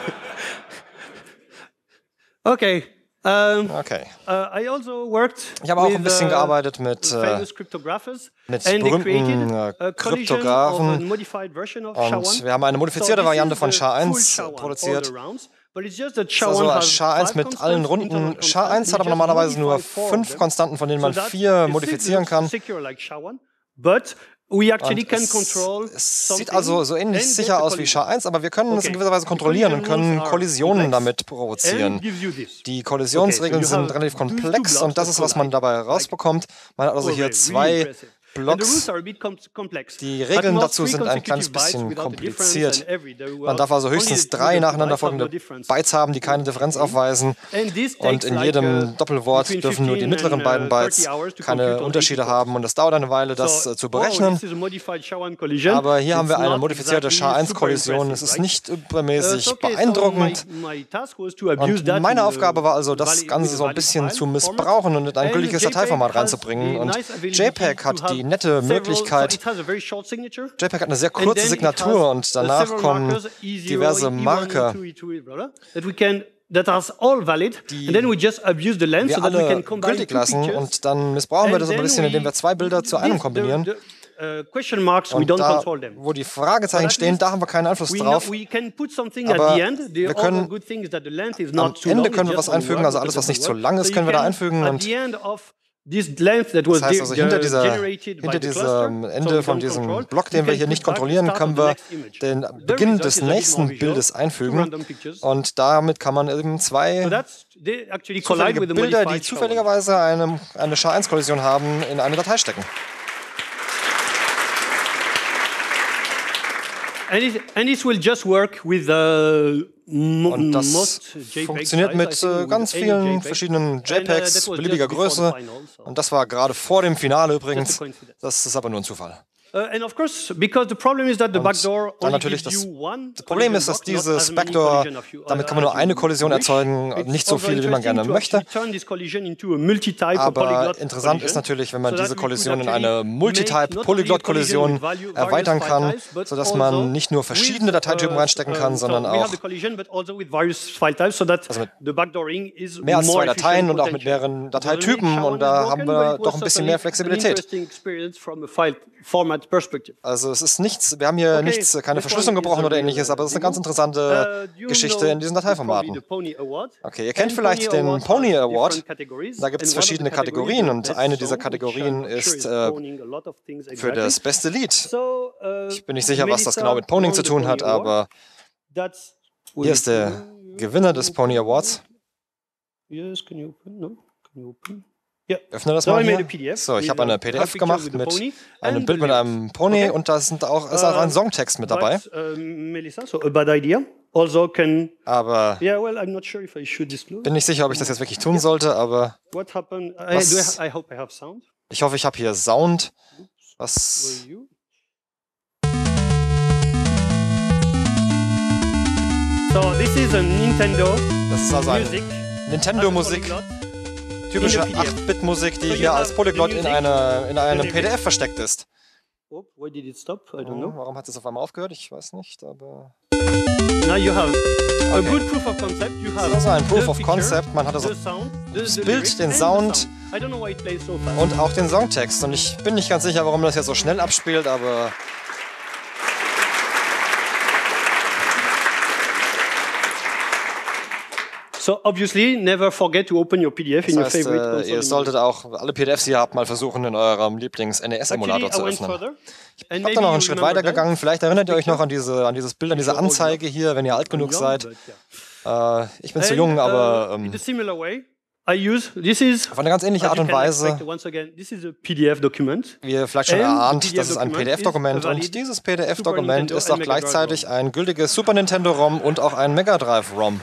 C: Okay. Um,
A: Okay.
C: uh, I also worked
A: Ich habe auch
C: with,
A: ein bisschen
C: uh,
A: gearbeitet mit, äh,
C: famous cryptographers,
A: mit
C: and they
A: berühmten,
C: created
A: äh,
C: a collision
A: Kryptografen.
C: of a modified version of SHA
A: Und
C: one.
A: wir haben eine modifizierte
C: So
A: Variante
C: this
A: von
C: is the
A: SHA
C: full
A: eins
C: SHA one,
A: produziert.
C: all the rounds, but it's just that
A: Das ist
C: SHA
A: also
C: one
A: als
C: has
A: SHA eins
C: five
A: mit allen
C: constants,
A: Runden.
C: internal
A: SHA eins
C: constants.
A: hat aber
C: We just
A: normalerweise nur
C: modify four of
A: fünf
C: them,
A: Konstanten, von denen man
C: so that
A: vier
C: it
A: modifizieren
C: still
A: kann.
C: looks secure like SHA one, but we actually
A: Und
C: can
A: es,
C: control
A: es
C: something
A: sieht also so ähnlich
C: and
A: sicher
C: get a
A: aus wie
C: collision.
A: SHA eins, aber wir können es in
C: Okay.
A: gewisser Weise
C: The
A: kontrollieren und
C: collision
A: können
C: rules are
A: Kollisionen
C: complex
A: damit provozieren.
C: and gives you this.
A: Die Kollisionsregeln
C: Okay, so you
A: sind
C: have
A: relativ
C: these two
A: komplex
C: blocks
A: und das
C: that
A: ist, was man
C: collide,
A: dabei
C: like
A: rausbekommt. Man hat also
C: Oh,
A: hier
C: really, really
A: zwei
C: impressive. And the rules
A: Blocks.
C: are a bit com- complex.
A: Die
C: At
A: Regeln
C: most
A: dazu
C: three
A: sind ein kleines
C: consecutive bytes
A: bisschen
C: without a difference
A: kompliziert.
C: and every there
A: Man
C: were
A: darf also
C: only
A: höchstens
C: the
A: drei
C: two
A: nacheinander
C: bytes have no
A: folgende
C: difference.
A: Bytes haben, die keine Differenz aufweisen.
C: And this
A: Und
C: takes
A: in
C: like,
A: jedem
C: uh,
A: Doppelwort
C: between
A: dürfen nur die
C: fifteen
A: mittleren
C: and, uh,
A: beiden Bytes
C: thirty hours to
A: keine
C: compute on
A: Unterschiede
C: eighty
A: haben. Und es dauert eine Weile, das
C: So,
A: äh, zu
C: oh,
A: berechnen.
C: this is a modified SHA one collision.
A: Aber hier haben wir
C: It's
A: eine
C: not
A: modifizierte
C: exactly
A: SHA eins
C: super
A: Kollision. Es
C: impressive,
A: ist
C: right?
A: nicht
C: Uh,
A: übermäßig
C: so, okay,
A: beeindruckend.
C: So my, my task was to abuse
A: Und
C: that
A: meine
C: in
A: Aufgabe war also,
C: the
A: das
C: valid-
A: Ganze
C: with
A: so
C: a
A: ein bisschen
C: valid
A: zu
C: file format.
A: missbrauchen und in ein
C: And
A: gültiges
C: JPEG
A: Dateiformat
C: has
A: reinzubringen.
C: the
A: Und
C: nice ability
A: JPEG
C: to
A: hat
C: have
A: die nette
C: several-
A: Möglichkeit,
C: so it has a very short signature.
A: JPEG hat eine sehr
C: And
A: kurze
C: then it
A: Signatur
C: has,
A: und
C: uh,
A: danach
C: several
A: kommen
C: markers, E zero,
A: diverse
C: E one,
A: Marker,
C: E two, E three, blah, blah, that we can that are all valid,
A: die
C: and then we just abuse the length
A: wir
C: so that we
A: alle
C: can combine
A: gültig
C: two
A: lassen.
C: pictures.
A: Und dann missbrauchen wir
C: And
A: das ein
C: then
A: bisschen, indem wir zwei Bilder zu einem
C: this-
A: kombinieren.
C: the- the, uh, question marks, we
A: Und
C: don't
A: da,
C: control them.
A: wo die Fragezeichen
C: But at
A: stehen,
C: least
A: da haben wir keinen Einfluss
C: We, know,
A: drauf.
C: we can put something
A: Aber
C: at the end. The
A: wir können
C: other good thing is that the length is
A: Am
C: not too
A: Ende
C: long,
A: können wir
C: it's
A: was
C: just one
A: einfügen,
C: word,
A: also
C: but
A: alles,
C: it
A: was nicht
C: doesn't
A: zu
C: work.
A: lang ist,
C: So
A: können wir
C: you
A: da
C: can,
A: einfügen.
C: at
A: Und
C: the end of this length that was
A: das heißt also, hinter,
C: ge-
A: dieser,
C: generated by
A: hinter
C: the
A: diesem
C: cluster,
A: Ende
C: so
A: von
C: we don't
A: diesem
C: control,
A: Block, den
C: you
A: wir
C: can
A: hier nicht
C: put back the
A: kontrollieren,
C: start
A: können
C: of the
A: wir
C: next image.
A: den
C: The
A: Beginn
C: result
A: des
C: is a bit more
A: nächsten
C: visual,
A: Bildes
C: two
A: einfügen.
C: random pictures.
A: Und damit kann man eben
C: So
A: zwei
C: that's, they actually collide
A: zufällige
C: with the
A: Bilder, die
C: modified SHA one.
A: zufälligerweise eine, eine SHA eins Kollision haben, in eine Datei stecken.
C: And it, and this will just work with uh, mo
A: Und das
C: most JPEG
A: funktioniert
C: size, I
A: mit
C: think,
A: äh,
C: with
A: ganz
C: any
A: vielen
C: JPEG.
A: verschiedenen
C: And, uh,
A: JPEGs,
C: that was
A: beliebiger
C: just before the
A: Größe.
C: final, so.
A: Und das war gerade vor dem Finale
C: Just a
A: übrigens.
C: coincidence.
A: Das ist aber nur ein Zufall.
C: Uh, and of course, because the problem is that the
A: Und
C: backdoor
A: dann
C: only
A: natürlich
C: gives
A: das
C: you one
A: Das Problem ist, dass
C: collision block, not
A: dieses
C: as many
A: Backdoor,
C: collision of you-
A: damit kann man
C: as
A: nur eine
C: you
A: Kollision
C: wish.
A: erzeugen,
C: It's
A: nicht so
C: also
A: viele, wie man gerne
C: interesting to
A: möchte.
C: actually turn this collision into a multi-type or
A: Aber
C: polyglot
A: interessant ist
C: collision,
A: natürlich, wenn man
C: so that
A: diese
C: we could
A: Kollision in
C: actually
A: eine
C: make not only a
A: Multitype-Polyglot-Kollision
C: collision with value-
A: erweitern
C: various
A: kann,
C: file types, but
A: sodass
C: also
A: man nicht nur verschiedene
C: with,
A: Dateitypen
C: uh,
A: reinstecken kann,
C: uh,
A: sondern
C: so we have
A: auch
C: the collision, but also with various file types, so that
A: Also mit
C: the backdooring is
A: mehr als
C: more
A: zwei Dateien
C: efficient
A: und auch mit
C: potentially.
A: mehreren
C: The only
A: Dateitypen.
C: SHA
A: Und
C: one
A: da
C: is
A: haben
C: broken,
A: wir
C: but it
A: doch
C: was
A: ein bisschen
C: certainly
A: mehr
C: an
A: Flexibilität.
C: interesting experience from a file format perspective.
A: Also es ist nichts, wir haben hier
C: Okay,
A: nichts, keine
C: this
A: Verschlüsselung
C: one is
A: gebrochen
C: a
A: oder
C: real,
A: ähnliches, aber es ist eine ganz
C: demo.
A: interessante
C: Uh, you
A: Geschichte
C: know
A: in diesen
C: probably
A: Dateiformaten.
C: the Pony Award.
A: Okay, ihr kennt
C: And
A: vielleicht
C: Pony
A: den
C: Award
A: Pony
C: has
A: Award.
C: different categories,
A: Da gibt es
C: and one of the
A: verschiedene
C: categories
A: Kategorien
C: is
A: und
C: best
A: eine dieser
C: song, which
A: Kategorien
C: I'm sure
A: ist
C: is
A: äh,
C: ponying a lot of things
A: für
C: exactly.
A: das beste Lied.
C: So, uh,
A: Ich bin nicht sicher, was das
C: Melissa
A: genau mit Poning
C: won
A: zu
C: the
A: tun
C: Pony
A: hat,
C: Award.
A: aber
C: That's
A: hier ist der Gewinner des Pony Awards.
C: Yes, can you open? No, can you open? Yeah.
A: Öffne das
C: So
A: mal
C: I made a
A: hier.
C: P D F
A: So, ich
C: with
A: habe eine
C: a
A: P D F
C: picture
A: gemacht
C: with the
A: mit
C: pony
A: einem
C: and
A: Bild
C: the
A: mit
C: lyrics.
A: einem Pony
C: Okay.
A: und da sind auch, ist auch ein
C: Uh,
A: Songtext mit dabei.
C: But, uh, Melissa, so a bad idea. Also can,
A: Aber
C: yeah, well, I'm not sure if I should disclose.
A: bin nicht sicher, ob ich das jetzt wirklich tun sollte, aber
C: What happened? I,
A: Was-
C: do I, ha- I hope I have sound.
A: ich hoffe, ich habe hier Sound.
C: Where
A: Was
C: are you? So this is a Nintendo
A: das ist also
C: music.
A: eine Nintendo-Musik,
C: Polyglot.
A: typische
C: in the P D F.
A: acht Bit Musik, die
C: So you
A: hier als
C: have
A: Polyglot
C: the
A: in,
C: music,
A: eine, in einem
C: the
A: P D F versteckt ist.
C: Oh, why did it stop? I don't
A: Oh,
C: know.
A: warum hat es auf einmal aufgehört? Ich weiß nicht, aber
C: Now you have a
A: Okay.
C: good proof of concept. You have
A: das ist also ein Proof
C: the
A: of
C: picture,
A: Concept. Man hat also
C: the sound, the,
A: das
C: the
A: Bild,
C: lyrics
A: den
C: and the
A: Sound
C: I don't know why it plays so fast.
A: und auch den Songtext. Und ich bin nicht ganz sicher, warum das jetzt so schnell abspielt, aber
C: So So obviously, never forget to open your P D F in
A: das heißt,
C: your favorite
A: äh, ihr solltet auch alle P D Fs, die ihr habt, mal versuchen, in eurem Lieblings-N E S-Emulator zu öffnen. Ich habe da noch einen Schritt weiter gegangen. Vielleicht erinnert ihr euch noch an, diese, an dieses Bild, an diese Anzeige hier, wenn ihr alt genug seid. Äh, ich bin zu jung, aber ähm, auf eine ganz ähnliche Art und Weise, wie ihr vielleicht schon erahnt, das ist ein P D F-Dokument und dieses P D F-Dokument ist auch gleichzeitig ein gültiges Super Nintendo-ROM und auch ein Mega Drive-ROM.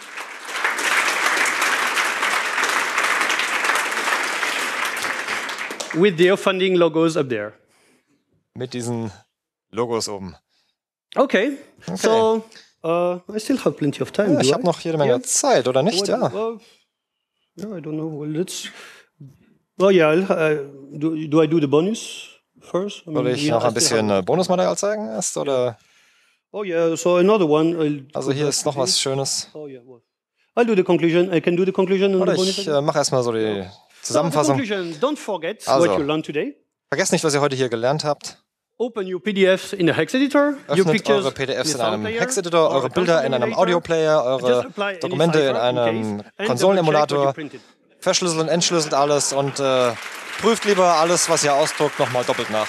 C: With the funding logos up there.
A: Mit diesen Logos oben.
C: Okay, okay. So uh, I still have plenty of time.
A: Ja, ich habe noch jede Menge yeah. Zeit, oder nicht?
C: What,
A: ja.
C: Uh, yeah, I don't know. Well, let's. Oh yeah, I'll, uh, do, do I do the bonus first? I mean,
A: Soll ich
C: yeah,
A: noch ein bisschen have... Bonusmaterial zeigen erst, oder?
C: Oh yeah, so another one. I'll
A: also hier ist noch was Schönes.
C: Oh yeah, well. I'll do the conclusion. I can do the conclusion.
A: Oder ich äh, mache erstmal so die Zusammenfassung. Also, vergesst nicht, was ihr heute hier gelernt habt.
C: Open your P D Fs in the Hex Editor.
A: Öffnet eure P D Fs in einem Hex Editor, eure Bilder in einem Audio Player, eure Dokumente in einem Konsolenemulator. Verschlüsselt, entschlüsselt alles und äh, prüft lieber alles, was ihr ausdruckt, nochmal doppelt nach.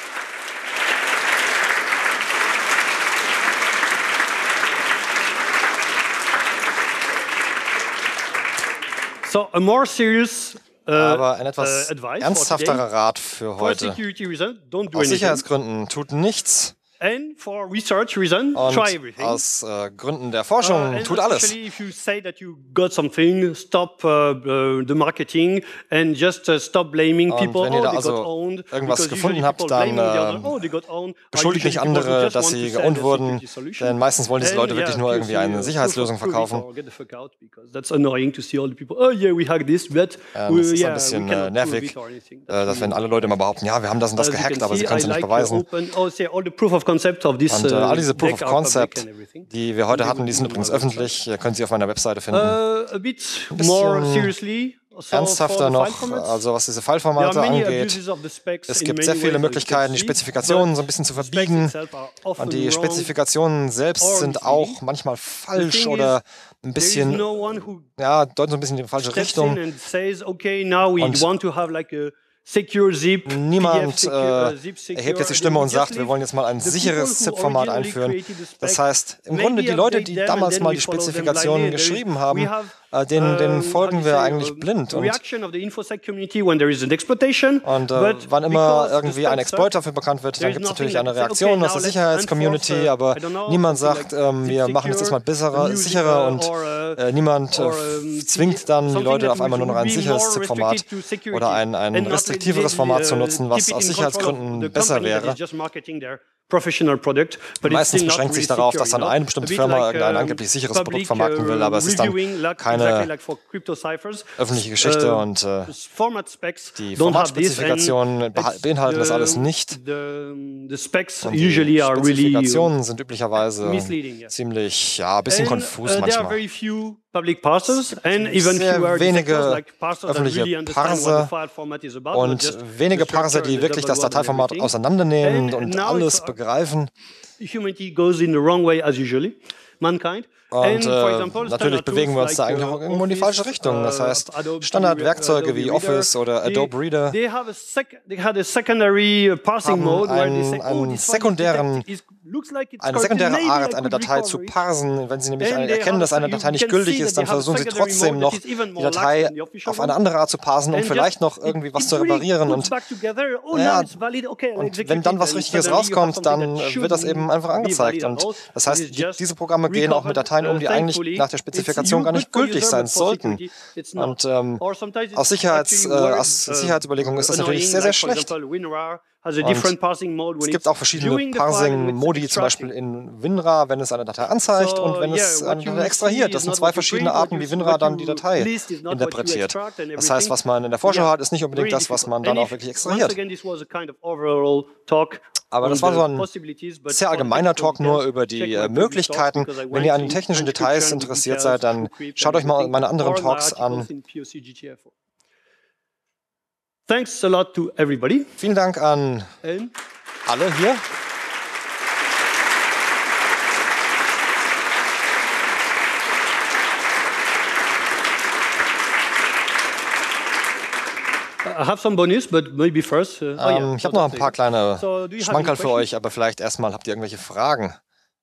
C: So, a more serious, uh,
A: Aber ein etwas
C: uh,
A: ernsthafterer Rat für heute. Aus Sicherheitsgründen tut nichts.
C: And for research reason,
A: und
C: try everything.
A: Aus äh, Gründen der Forschung uh, tut alles.
C: If you say that you got something, stop uh, uh, the marketing and just uh, stop blaming people.
A: Und wenn ihr da
C: oh,
A: also
C: owned,
A: irgendwas gefunden habt, dann äh,
C: oh,
A: beschuldigt nicht andere, dass sie geowned wurden, denn meistens wollen diese Leute wirklich nur irgendwie eine Sicherheitslösung verkaufen.
C: Das ist ein
A: bisschen äh, nervig, äh, dass wenn alle Leute immer behaupten, ja, wir haben das und das gehackt, aber sie können es nicht beweisen. Und äh, all diese Proof of Concept, die wir heute hatten, die sind übrigens öffentlich, ihr könnt sie auf meiner Webseite finden. Ein bisschen ernsthafter noch, also was diese Fallformate angeht. Es gibt sehr viele Möglichkeiten, die Spezifikationen so ein bisschen zu verbiegen. Und die Spezifikationen selbst sind auch manchmal falsch oder ein bisschen, ja, deuten so ein bisschen in die falsche Richtung. Und niemand äh, erhebt jetzt die Stimme und sagt, wir wollen jetzt mal ein sicheres ZIP-Format einführen. Das heißt, im Grunde die Leute, die damals mal die Spezifikationen geschrieben haben, äh, denen, denen folgen wir eigentlich blind. Und, und äh, wann immer irgendwie ein Exploit dafür bekannt wird, dann gibt es natürlich eine Reaktion aus der Sicherheitscommunity, aber niemand sagt, ähm, wir machen es jetzt mal besser, sicherer und äh, niemand äh, zwingt dann die Leute auf einmal nur noch ein sicheres ZIP-Format oder ein, ein restriktiveres Format zu nutzen, was aus Sicherheitsgründen besser wäre. Meistens beschränkt sich darauf, dass dann eine bestimmte Firma irgendein angeblich sicheres Produkt vermarkten will, aber es ist dann keine öffentliche Geschichte und äh, die Formatspezifikationen beinhalten das alles nicht. Und die Spezifikationen sind üblicherweise ziemlich, ja, ein bisschen konfus manchmal. Sehr wenige öffentliche Parser und wenige Parser, die wirklich das Dateiformat auseinandernehmen und alles begreifen. Und äh, natürlich bewegen wir uns da eigentlich auch irgendwo in die falsche Richtung. Das heißt, Standardwerkzeuge wie Office oder Adobe Reader haben einen, einen sekundären, eine sekundäre Art, eine Datei zu parsen. Wenn sie nämlich erkennen, dass eine Datei nicht gültig ist, dann versuchen sie trotzdem noch, die Datei auf eine andere Art zu parsen, um vielleicht noch irgendwie was zu reparieren. Und, ja, und wenn dann was Richtiges rauskommt, dann wird das eben einfach angezeigt. Und das heißt, die, diese Programme gehen auch mit Dateien um, die eigentlich nach der Spezifikation gar nicht gültig sein sollten. Und ähm, aus, Sicherheits, äh, aus Sicherheitsüberlegungen ist das natürlich sehr, sehr schlecht. Und es gibt auch verschiedene Parsing-Modi, zum Beispiel in WinRAR, wenn es eine Datei anzeigt und wenn es eine Datei extrahiert. Das sind zwei verschiedene Arten, wie WinRAR dann die Datei interpretiert. Das heißt, was man in der Vorschau hat, ist nicht unbedingt das, was man dann auch wirklich extrahiert. Aber das war so ein sehr allgemeiner Talk nur über die äh, Möglichkeiten. Wenn ihr an den technischen Details interessiert seid, dann schaut euch mal meine anderen Talks an.
C: Thanks a lot to everybody.
A: Vielen Dank an alle hier. Ähm, ich habe noch ein paar kleine Schmankerl für euch, aber vielleicht erstmal habt ihr irgendwelche Fragen.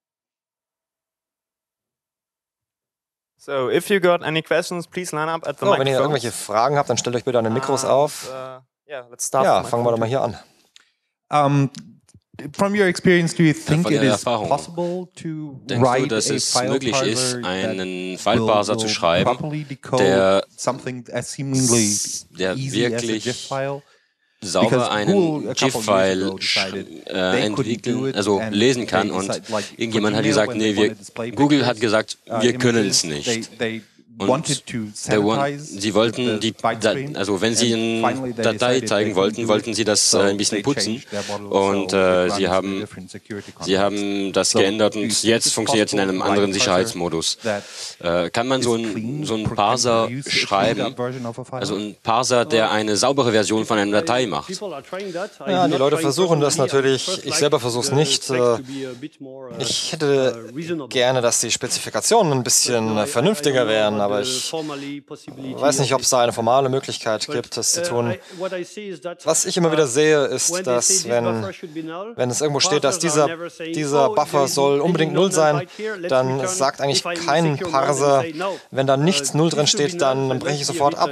E: So, if you got any questions, please line up at the
A: so, wenn ihr irgendwelche Fragen habt, dann stellt euch bitte an den Mikros auf.
E: Uh, yeah, let's start
A: ja, fangen wir doch mal hier an.
F: Um, From your experience, do you think it is
B: Erfahrung,
F: possible to
B: denkst
F: write
B: du, dass
F: a
B: es
F: file
B: möglich ist,
F: parser
B: einen
F: that
B: File-Parser
F: will-
B: zu
F: will
B: schreiben,
F: properly decode
B: der,
F: something as seemingly
B: der
F: easy as a
B: wirklich
F: GIF-file?
B: sauber
F: Because
B: einen
F: Google a couple
B: GIF-File
F: years ago decided
B: äh,
F: they couldn't do
B: entwickeln,
F: it
B: also
F: and
B: lesen
F: they
B: kann und
F: decided, like, for
B: irgendjemand hat
F: Gmail,
B: gesagt,
F: when
B: nee,
F: they
B: wir,
F: wanted to display
B: Google
F: pictures,
B: hat gesagt,
F: uh,
B: wir können
F: images,
B: es nicht.
F: they- they
B: Und
F: wanted to
B: der One,
F: sanitize
B: sie wollten
F: the
B: die,
F: byte
B: da,
F: stream,
B: also wenn sie
F: and
B: eine
F: finally they
B: Datei
F: decided
B: zeigen
F: they
B: wollten,
F: couldn't do
B: wollten
F: it,
B: sie das
F: so
B: äh, ein bisschen
F: they
B: putzen
F: changed their model,
B: und
F: so
B: äh,
F: it
B: sie
F: runs in a
B: haben,
F: different security
B: sie
F: context.
B: haben das
F: So,
B: geändert
F: do you
B: und
F: think
B: jetzt
F: it's
B: funktioniert es in
F: possible
B: einem
F: to write
B: anderen
F: a parser
B: Sicherheitsmodus.
F: that
B: Äh, kann man so
F: is
B: einen,
F: clean,
B: so einen
F: pro- can
B: Parser
F: produce a
B: schreiben,
F: cleaned up version of a file?
B: also einen Parser, der eine saubere Version von einer Datei macht?
A: Ja, die Leute versuchen das natürlich. Ich selber versuche es nicht. Äh, Ich hätte gerne, dass die Spezifikationen ein bisschen äh, vernünftiger wären, aber ich weiß nicht, ob es da eine formale Möglichkeit gibt, das zu tun. Was ich immer wieder sehe, ist, dass wenn, wenn es irgendwo steht, dass dieser, dieser Buffer soll unbedingt null sein, dann sagt eigentlich kein Parser, wenn da nichts null drin steht, dann breche ich sofort ab.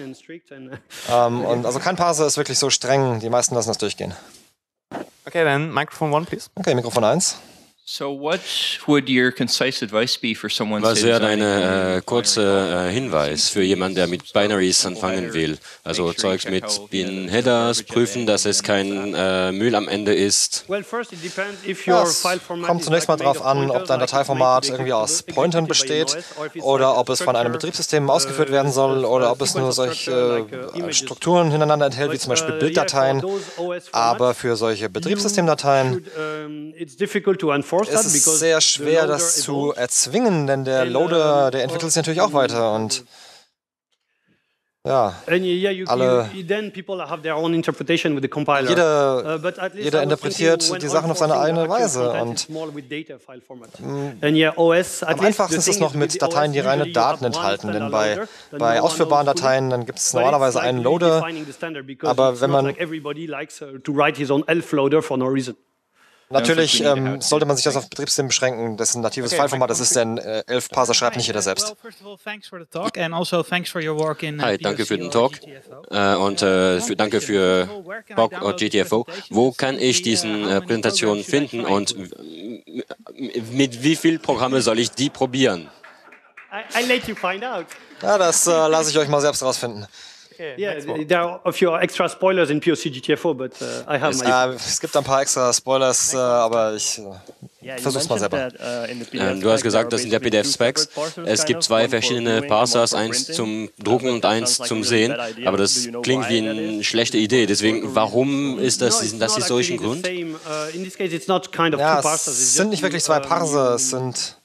A: Ähm, und also kein Parser ist wirklich so streng, die meisten lassen das durchgehen.
E: Okay, then microphone one, please.
A: Okay, Mikrofon eins.
G: So what would your concise advice be for someone
B: Was wäre dein
G: designing
B: äh, kurzer äh, Hinweis für jemanden, der mit Binaries anfangen will? Also Zeugs mit Bin-Headers, prüfen, dass es kein äh, Müll am Ende ist.
A: Ja, es kommt zunächst mal darauf an, ob dein Dateiformat irgendwie aus Pointern besteht oder ob es von einem Betriebssystem ausgeführt werden soll oder ob es nur solche äh, Strukturen hintereinander enthält, wie zum Beispiel Bilddateien. Aber für solche Betriebssystemdateien ist es sehr schwer, das zu erzwingen, denn der Loader, der entwickelt sich natürlich auch weiter und ja, alle, jeder, jeder interpretiert die Sachen auf seine eigene Weise und am einfachsten ist es noch mit Dateien, die reine Daten enthalten, denn bei, bei ausführbaren Dateien, dann gibt es normalerweise einen Loader, aber wenn man Natürlich ähm, sollte man sich das auf Betriebssystem beschränken, das ist ein natives Fileformat, das ist denn äh, elf Parser schreibt nicht jeder selbst.
B: Hi, danke für den Talk äh, und äh, für, danke für B O C und G T F O. Wo kann ich diesen äh, Präsentationen finden und mit wie vielen Programmen soll ich die probieren?
A: Ja, das äh, lasse ich euch mal selbst rausfinden.
C: Yeah, there are a few extra spoilers in P O C G T F O, but uh, I have
A: Es,
C: my.
A: äh, es gibt ein paar extra Spoilers, äh, aber ich äh, versuch's mal selber.
B: Ähm, du hast gesagt, dass in der P D F-Specs es gibt zwei verschiedene Parsers, eins zum Drucken und eins zum Sehen, aber das klingt wie eine schlechte Idee. Deswegen, warum ist das, sind das die solchen Grund?
A: Ja, es sind nicht wirklich zwei Parser, es sind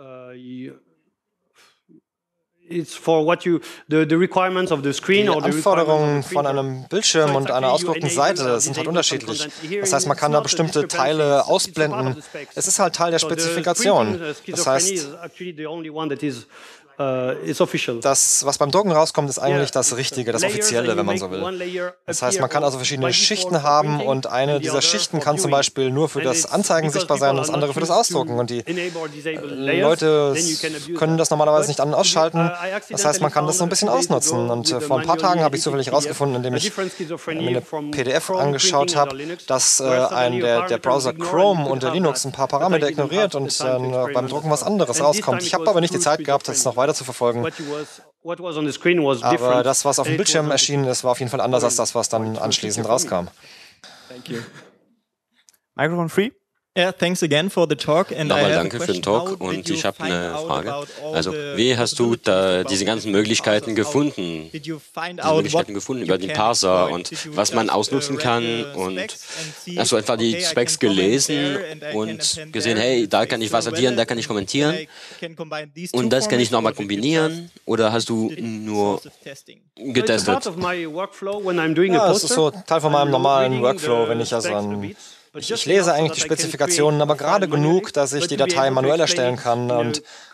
A: die Anforderungen von einem Bildschirm und einer ausgedruckten Seite sind halt unterschiedlich. Das heißt, man kann da bestimmte Teile ausblenden. Es ist halt Teil der Spezifikation. Das heißt, das, was beim Drucken rauskommt, ist eigentlich das Richtige, das Offizielle, wenn man so will. Das heißt, man kann also verschiedene Schichten haben und eine dieser Schichten kann zum Beispiel nur für das Anzeigen sichtbar sein und das andere für das Ausdrucken. Und die Leute können das normalerweise nicht an- und ausschalten. Das heißt, man kann das so ein bisschen ausnutzen. Und äh, vor ein paar Tagen habe ich zufällig herausgefunden, indem ich mir eine P D F angeschaut habe, dass äh, ein, der, der Browser Chrome unter Linux ein paar Parameter ignoriert und dann äh, beim Drucken was anderes rauskommt. Ich habe aber nicht die Zeit gehabt, das noch weiter zu verfolgen. Aber das, was auf dem Bildschirm erschienen ist, war auf jeden Fall anders als das, was dann anschließend rauskam.
E: Microphone free.
H: Yeah, thanks again for the talk. And
B: Nochmal danke für den Talk und ich habe eine Frage. Also, wie hast du da diese ganzen Möglichkeiten gefunden, diese Möglichkeiten gefunden über den Parser und was man ausnutzen kann und hast du einfach die Specs gelesen und gesehen, hey, da kann ich was addieren, da kann ich kommentieren und das kann ich nochmal kombinieren oder hast du nur getestet?
A: Ja, es ist so Teil von meinem normalen Workflow, wenn ich also an Ich lese eigentlich die Spezifikationen, aber gerade genug, dass ich die Datei manuell erstellen kann und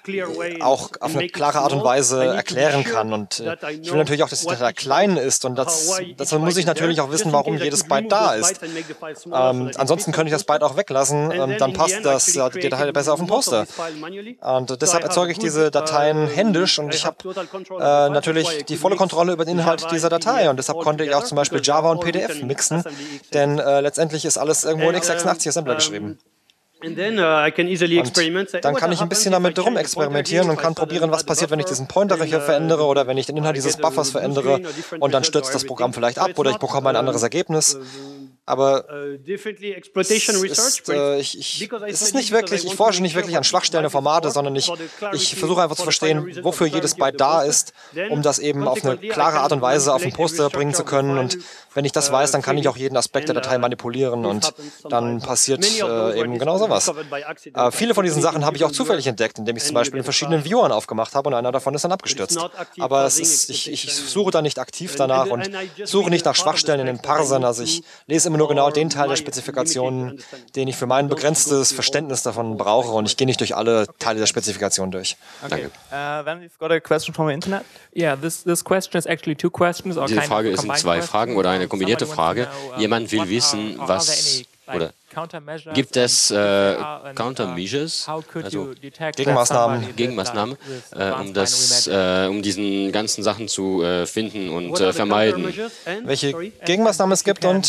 A: auch auf eine klare Art und Weise erklären kann. Und äh, ich will natürlich auch, dass die Datei klein ist. Und das, dazu muss ich natürlich auch wissen, warum jedes Byte da ist. Ähm, ansonsten könnte ich das Byte auch weglassen und dann passt das, die Datei besser auf den Poster. Und deshalb erzeuge ich diese Dateien händisch und ich habe äh, natürlich die volle Kontrolle über den Inhalt dieser Datei. Und deshalb konnte ich auch zum Beispiel Java und P D F mixen, denn äh, letztendlich ist alles irgendwo in x sechsundachtzig Assembler geschrieben. Und dann kann ich ein bisschen damit rumexperimentieren und kann probieren, was passiert, wenn ich diesen Pointer hier verändere oder wenn ich den Inhalt dieses Buffers verändere und dann stürzt das Programm vielleicht ab oder ich bekomme ein anderes Ergebnis. Aber es ist, äh, ich, ich, es ist nicht wirklich, ich forsche nicht wirklich an Schwachstellen der Formate, sondern ich, ich versuche einfach zu verstehen, wofür jedes Byte da ist, um das eben auf eine klare Art und Weise auf den Poster bringen zu können. Und wenn ich das weiß, dann kann ich auch jeden Aspekt der Datei manipulieren und dann passiert äh, eben genau sowas. Äh, viele von diesen Sachen habe ich auch zufällig entdeckt, indem ich zum Beispiel in verschiedenen Viewern aufgemacht habe und einer davon ist dann abgestürzt. Aber es ist, ich, ich suche da nicht aktiv danach und suche nicht nach Schwachstellen in den Parsern. Also ich lese immer nur genau den Teil der Spezifikationen, den ich für mein begrenztes Verständnis davon brauche und ich gehe nicht durch alle Teile der Spezifikation durch.
E: Okay. Uh, then we've got a question from the internet.
I: Yeah, this this question is actually two questions or
B: Die Frage sind zwei Fragen oder eine kombinierte Frage. Jemand will wissen, was oder gibt es äh, Countermeasures, also
A: Gegenmaßnahmen,
B: Gegenmaßnahmen äh, um, das, äh, um diesen ganzen Sachen zu äh, finden und äh, vermeiden?
A: Welche Gegenmaßnahmen es gibt und,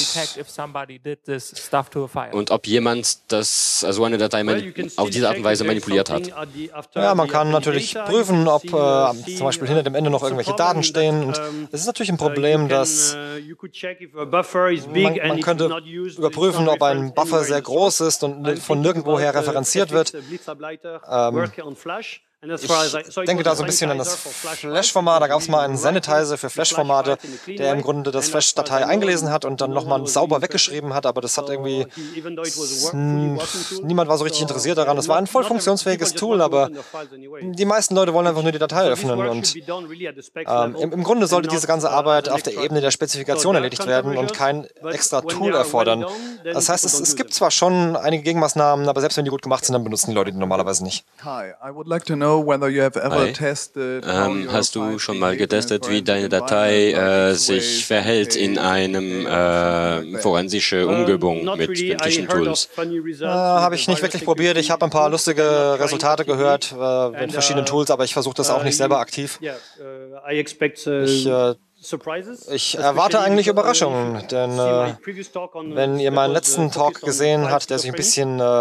B: und ob jemand das, also eine Datei auf diese Art und Weise manipuliert hat.
A: Ja, man kann natürlich prüfen, ob äh, zum Beispiel hinter dem Ende noch irgendwelche Daten stehen. Und es ist natürlich ein Problem, dass man, man könnte überprüfen, ob ein Buffer sehr groß ist und von nirgendwoher referenziert wird. Ähm, ich denke da so ein bisschen an das Flash-Format. Da gab es mal einen Sanitizer für Flash-Formate, der im Grunde das Flash-Datei eingelesen hat und dann nochmal sauber weggeschrieben hat, aber das hat irgendwie... Niemand war so richtig interessiert daran. Das war ein voll funktionsfähiges Tool, aber die meisten Leute wollen einfach nur die Datei öffnen. Und ähm, im, im Grunde sollte diese ganze Arbeit auf der Ebene der Spezifikation erledigt werden und kein extra Tool erfordern. Das heißt, es, es gibt zwar schon einige Gegenmaßnahmen, aber selbst wenn die gut gemacht sind, dann benutzen die Leute die normalerweise nicht.
J: Hi, I would like to know whether you have ever tested
B: ähm, hast du schon mal getestet, wie deine Datei äh, sich verhält in einem äh, forensische Umgebung mit bestimmten Tools?
A: Äh, habe ich nicht wirklich probiert. Ich habe ein paar lustige Resultate gehört äh, mit verschiedenen Tools, aber ich versuche das auch nicht selber aktiv. Ich äh, Ich erwarte eigentlich Überraschungen, denn äh, wenn ihr meinen letzten Talk gesehen habt, der sich ein bisschen, äh, da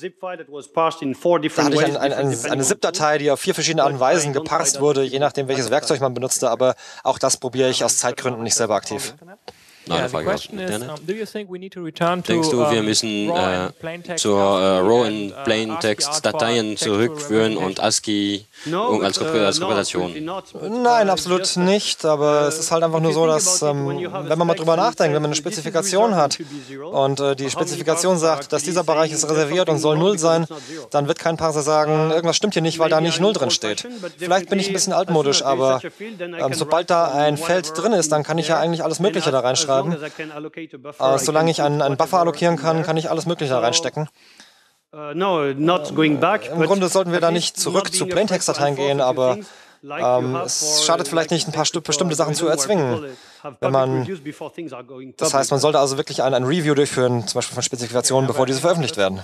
A: hatte ich ein, ein, ein, eine zip-Datei, die auf vier verschiedene Arten und Weisen geparst wurde, je nachdem welches Werkzeug man benutzte, aber auch das probiere ich aus Zeitgründen nicht selber aktiv.
B: Noch eine Frage aus dem Internet. Denkst du, wir müssen äh, zur äh, Raw- und Plain-Text-Dateien zurückführen und ASCII als, als Repräsentation?
A: Nein, absolut nicht, aber es ist halt einfach nur so, dass, ähm, wenn man mal drüber nachdenkt, wenn man eine Spezifikation hat und äh, die Spezifikation sagt, dass dieser Bereich ist reserviert und soll null sein, dann wird kein Parser sagen, irgendwas stimmt hier nicht, weil da nicht null drin steht. Vielleicht bin ich ein bisschen altmodisch, aber ähm, sobald da ein Feld drin ist, dann kann ich ja eigentlich alles Mögliche da reinschreiben. Uh, solange ich einen, einen Buffer allokieren kann, kann ich alles Mögliche da reinstecken. Uh, Im Grunde sollten wir da nicht zurück zu Plaintext-Dateien gehen, aber ähm, es schadet vielleicht nicht, ein paar bestimmte Sachen zu erzwingen. Wenn man, das heißt, man sollte also wirklich ein, ein Review durchführen, zum Beispiel von Spezifikationen, bevor diese veröffentlicht werden.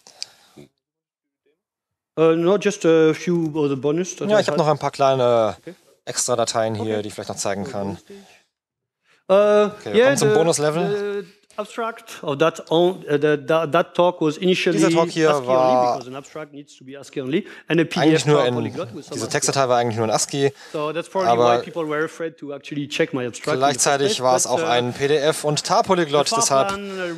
A: Ja, ich habe noch ein paar kleine Extra-Dateien hier, die ich vielleicht noch zeigen kann.
C: Uh,
A: okay, wir
C: yeah,
A: kommen zum Bonuslevel. Dieser Talk hier war eigentlich nur in, diese Textdatei war eigentlich nur in ASCII, aber gleichzeitig war es auch ein P D F und Tar-Polyglot, deshalb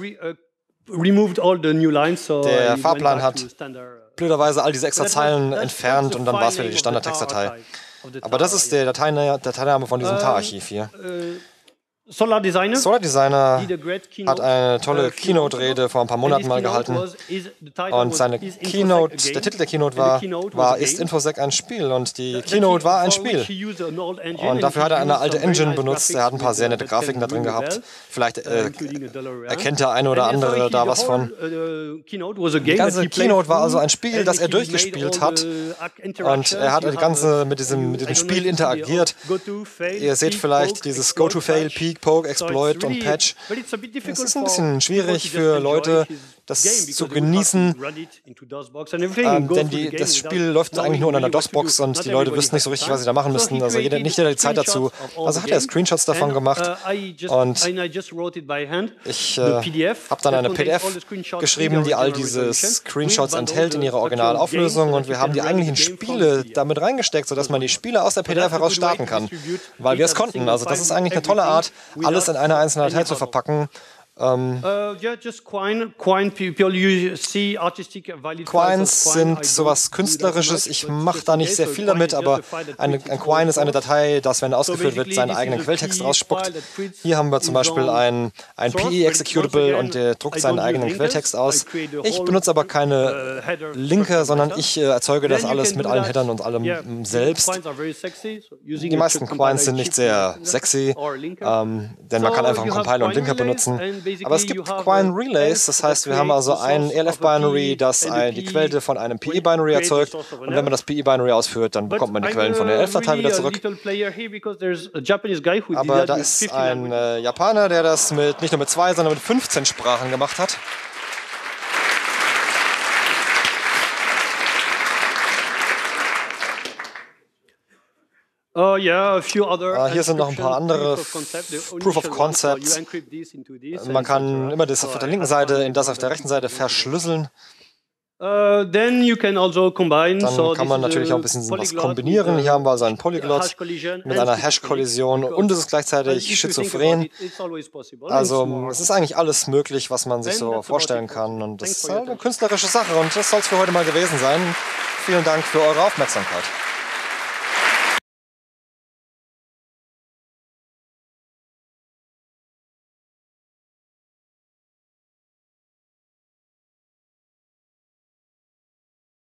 A: der Fahrplan hat blöderweise all diese extra Zeilen entfernt und dann war es wieder die Standard-Textdatei. Aber das ist der Dateiname von diesem Tar-Archiv hier.
C: Solar Designer,
A: Solar Designer hat eine tolle Keynote-Rede vor ein paar Monaten mal gehalten. Und seine Keynote, der Titel der Keynote war, war Ist Infosec ein Spiel? Und die Keynote war ein Spiel. Und dafür hat er eine alte Engine benutzt. Er hat ein paar sehr nette Grafiken da drin gehabt. Vielleicht äh, erkennt der eine oder andere da was von. Die ganze Keynote war also ein Spiel, das er durchgespielt hat. Und er hat die ganze mit diesem, mit diesem Spiel interagiert. Ihr seht vielleicht dieses Go-to-Fail, Peak, Poke, Exploit und Patch. Es ist ein bisschen schwierig für Leute, das zu genießen, ähm, denn die, das Spiel läuft eigentlich nur in einer DOS-Box und die Leute wüssten nicht so richtig, was sie da machen müssten. Also jeder, nicht jeder hat die Zeit dazu. Also hat er Screenshots davon gemacht und ich äh, habe dann eine P D F geschrieben, die all diese Screenshots enthält in ihrer Originalauflösung und wir haben die eigentlichen Spiele damit reingesteckt, sodass man die Spiele aus der P D F heraus starten kann, weil wir es konnten. Also das ist eigentlich eine tolle Art, alles in eine einzelne Datei zu verpacken. Ähm, Quines sind sowas Künstlerisches. Ich mache da nicht sehr viel damit, aber eine, ein Quine ist eine Datei, das, wenn ausgeführt wird, seinen eigenen Quelltext rausspuckt. Hier haben wir zum Beispiel ein, ein P E-Executable und der druckt seinen eigenen Quelltext aus. Ich benutze aber keine Linke, sondern ich äh, erzeuge das alles mit allen Headern und allem selbst. Die meisten Quines sind nicht sehr sexy, ähm, denn man kann einfach einen Compiler und Linker benutzen. Aber es gibt Quine Relays, das heißt, wir haben also ein E L F-Binary, das ein, die Quelle von einem P E-Binary erzeugt. Und wenn man das P E-Binary ausführt, dann bekommt man die Quellen von der E L F-Datei wieder zurück. Aber da ist ein äh, Japaner, der das mit nicht nur mit zwei, sondern mit fünfzehn Sprachen gemacht hat.
C: Uh, yeah, a few other
A: uh, hier sind noch ein paar andere Proof of Concepts. Man kann immer das auf der linken Seite in das auf der rechten Seite verschlüsseln.
C: Uh, then you can also combine.
A: Dann
C: so
A: kann man natürlich auch ein bisschen was kombinieren. Hier haben wir also einen Polyglot mit einer Hash-Kollision und es ist gleichzeitig schizophren. Also es ist eigentlich alles möglich, was man sich so vorstellen kann. Und das ist eine künstlerische Sache und das soll es für heute mal gewesen sein. Vielen Dank für eure Aufmerksamkeit.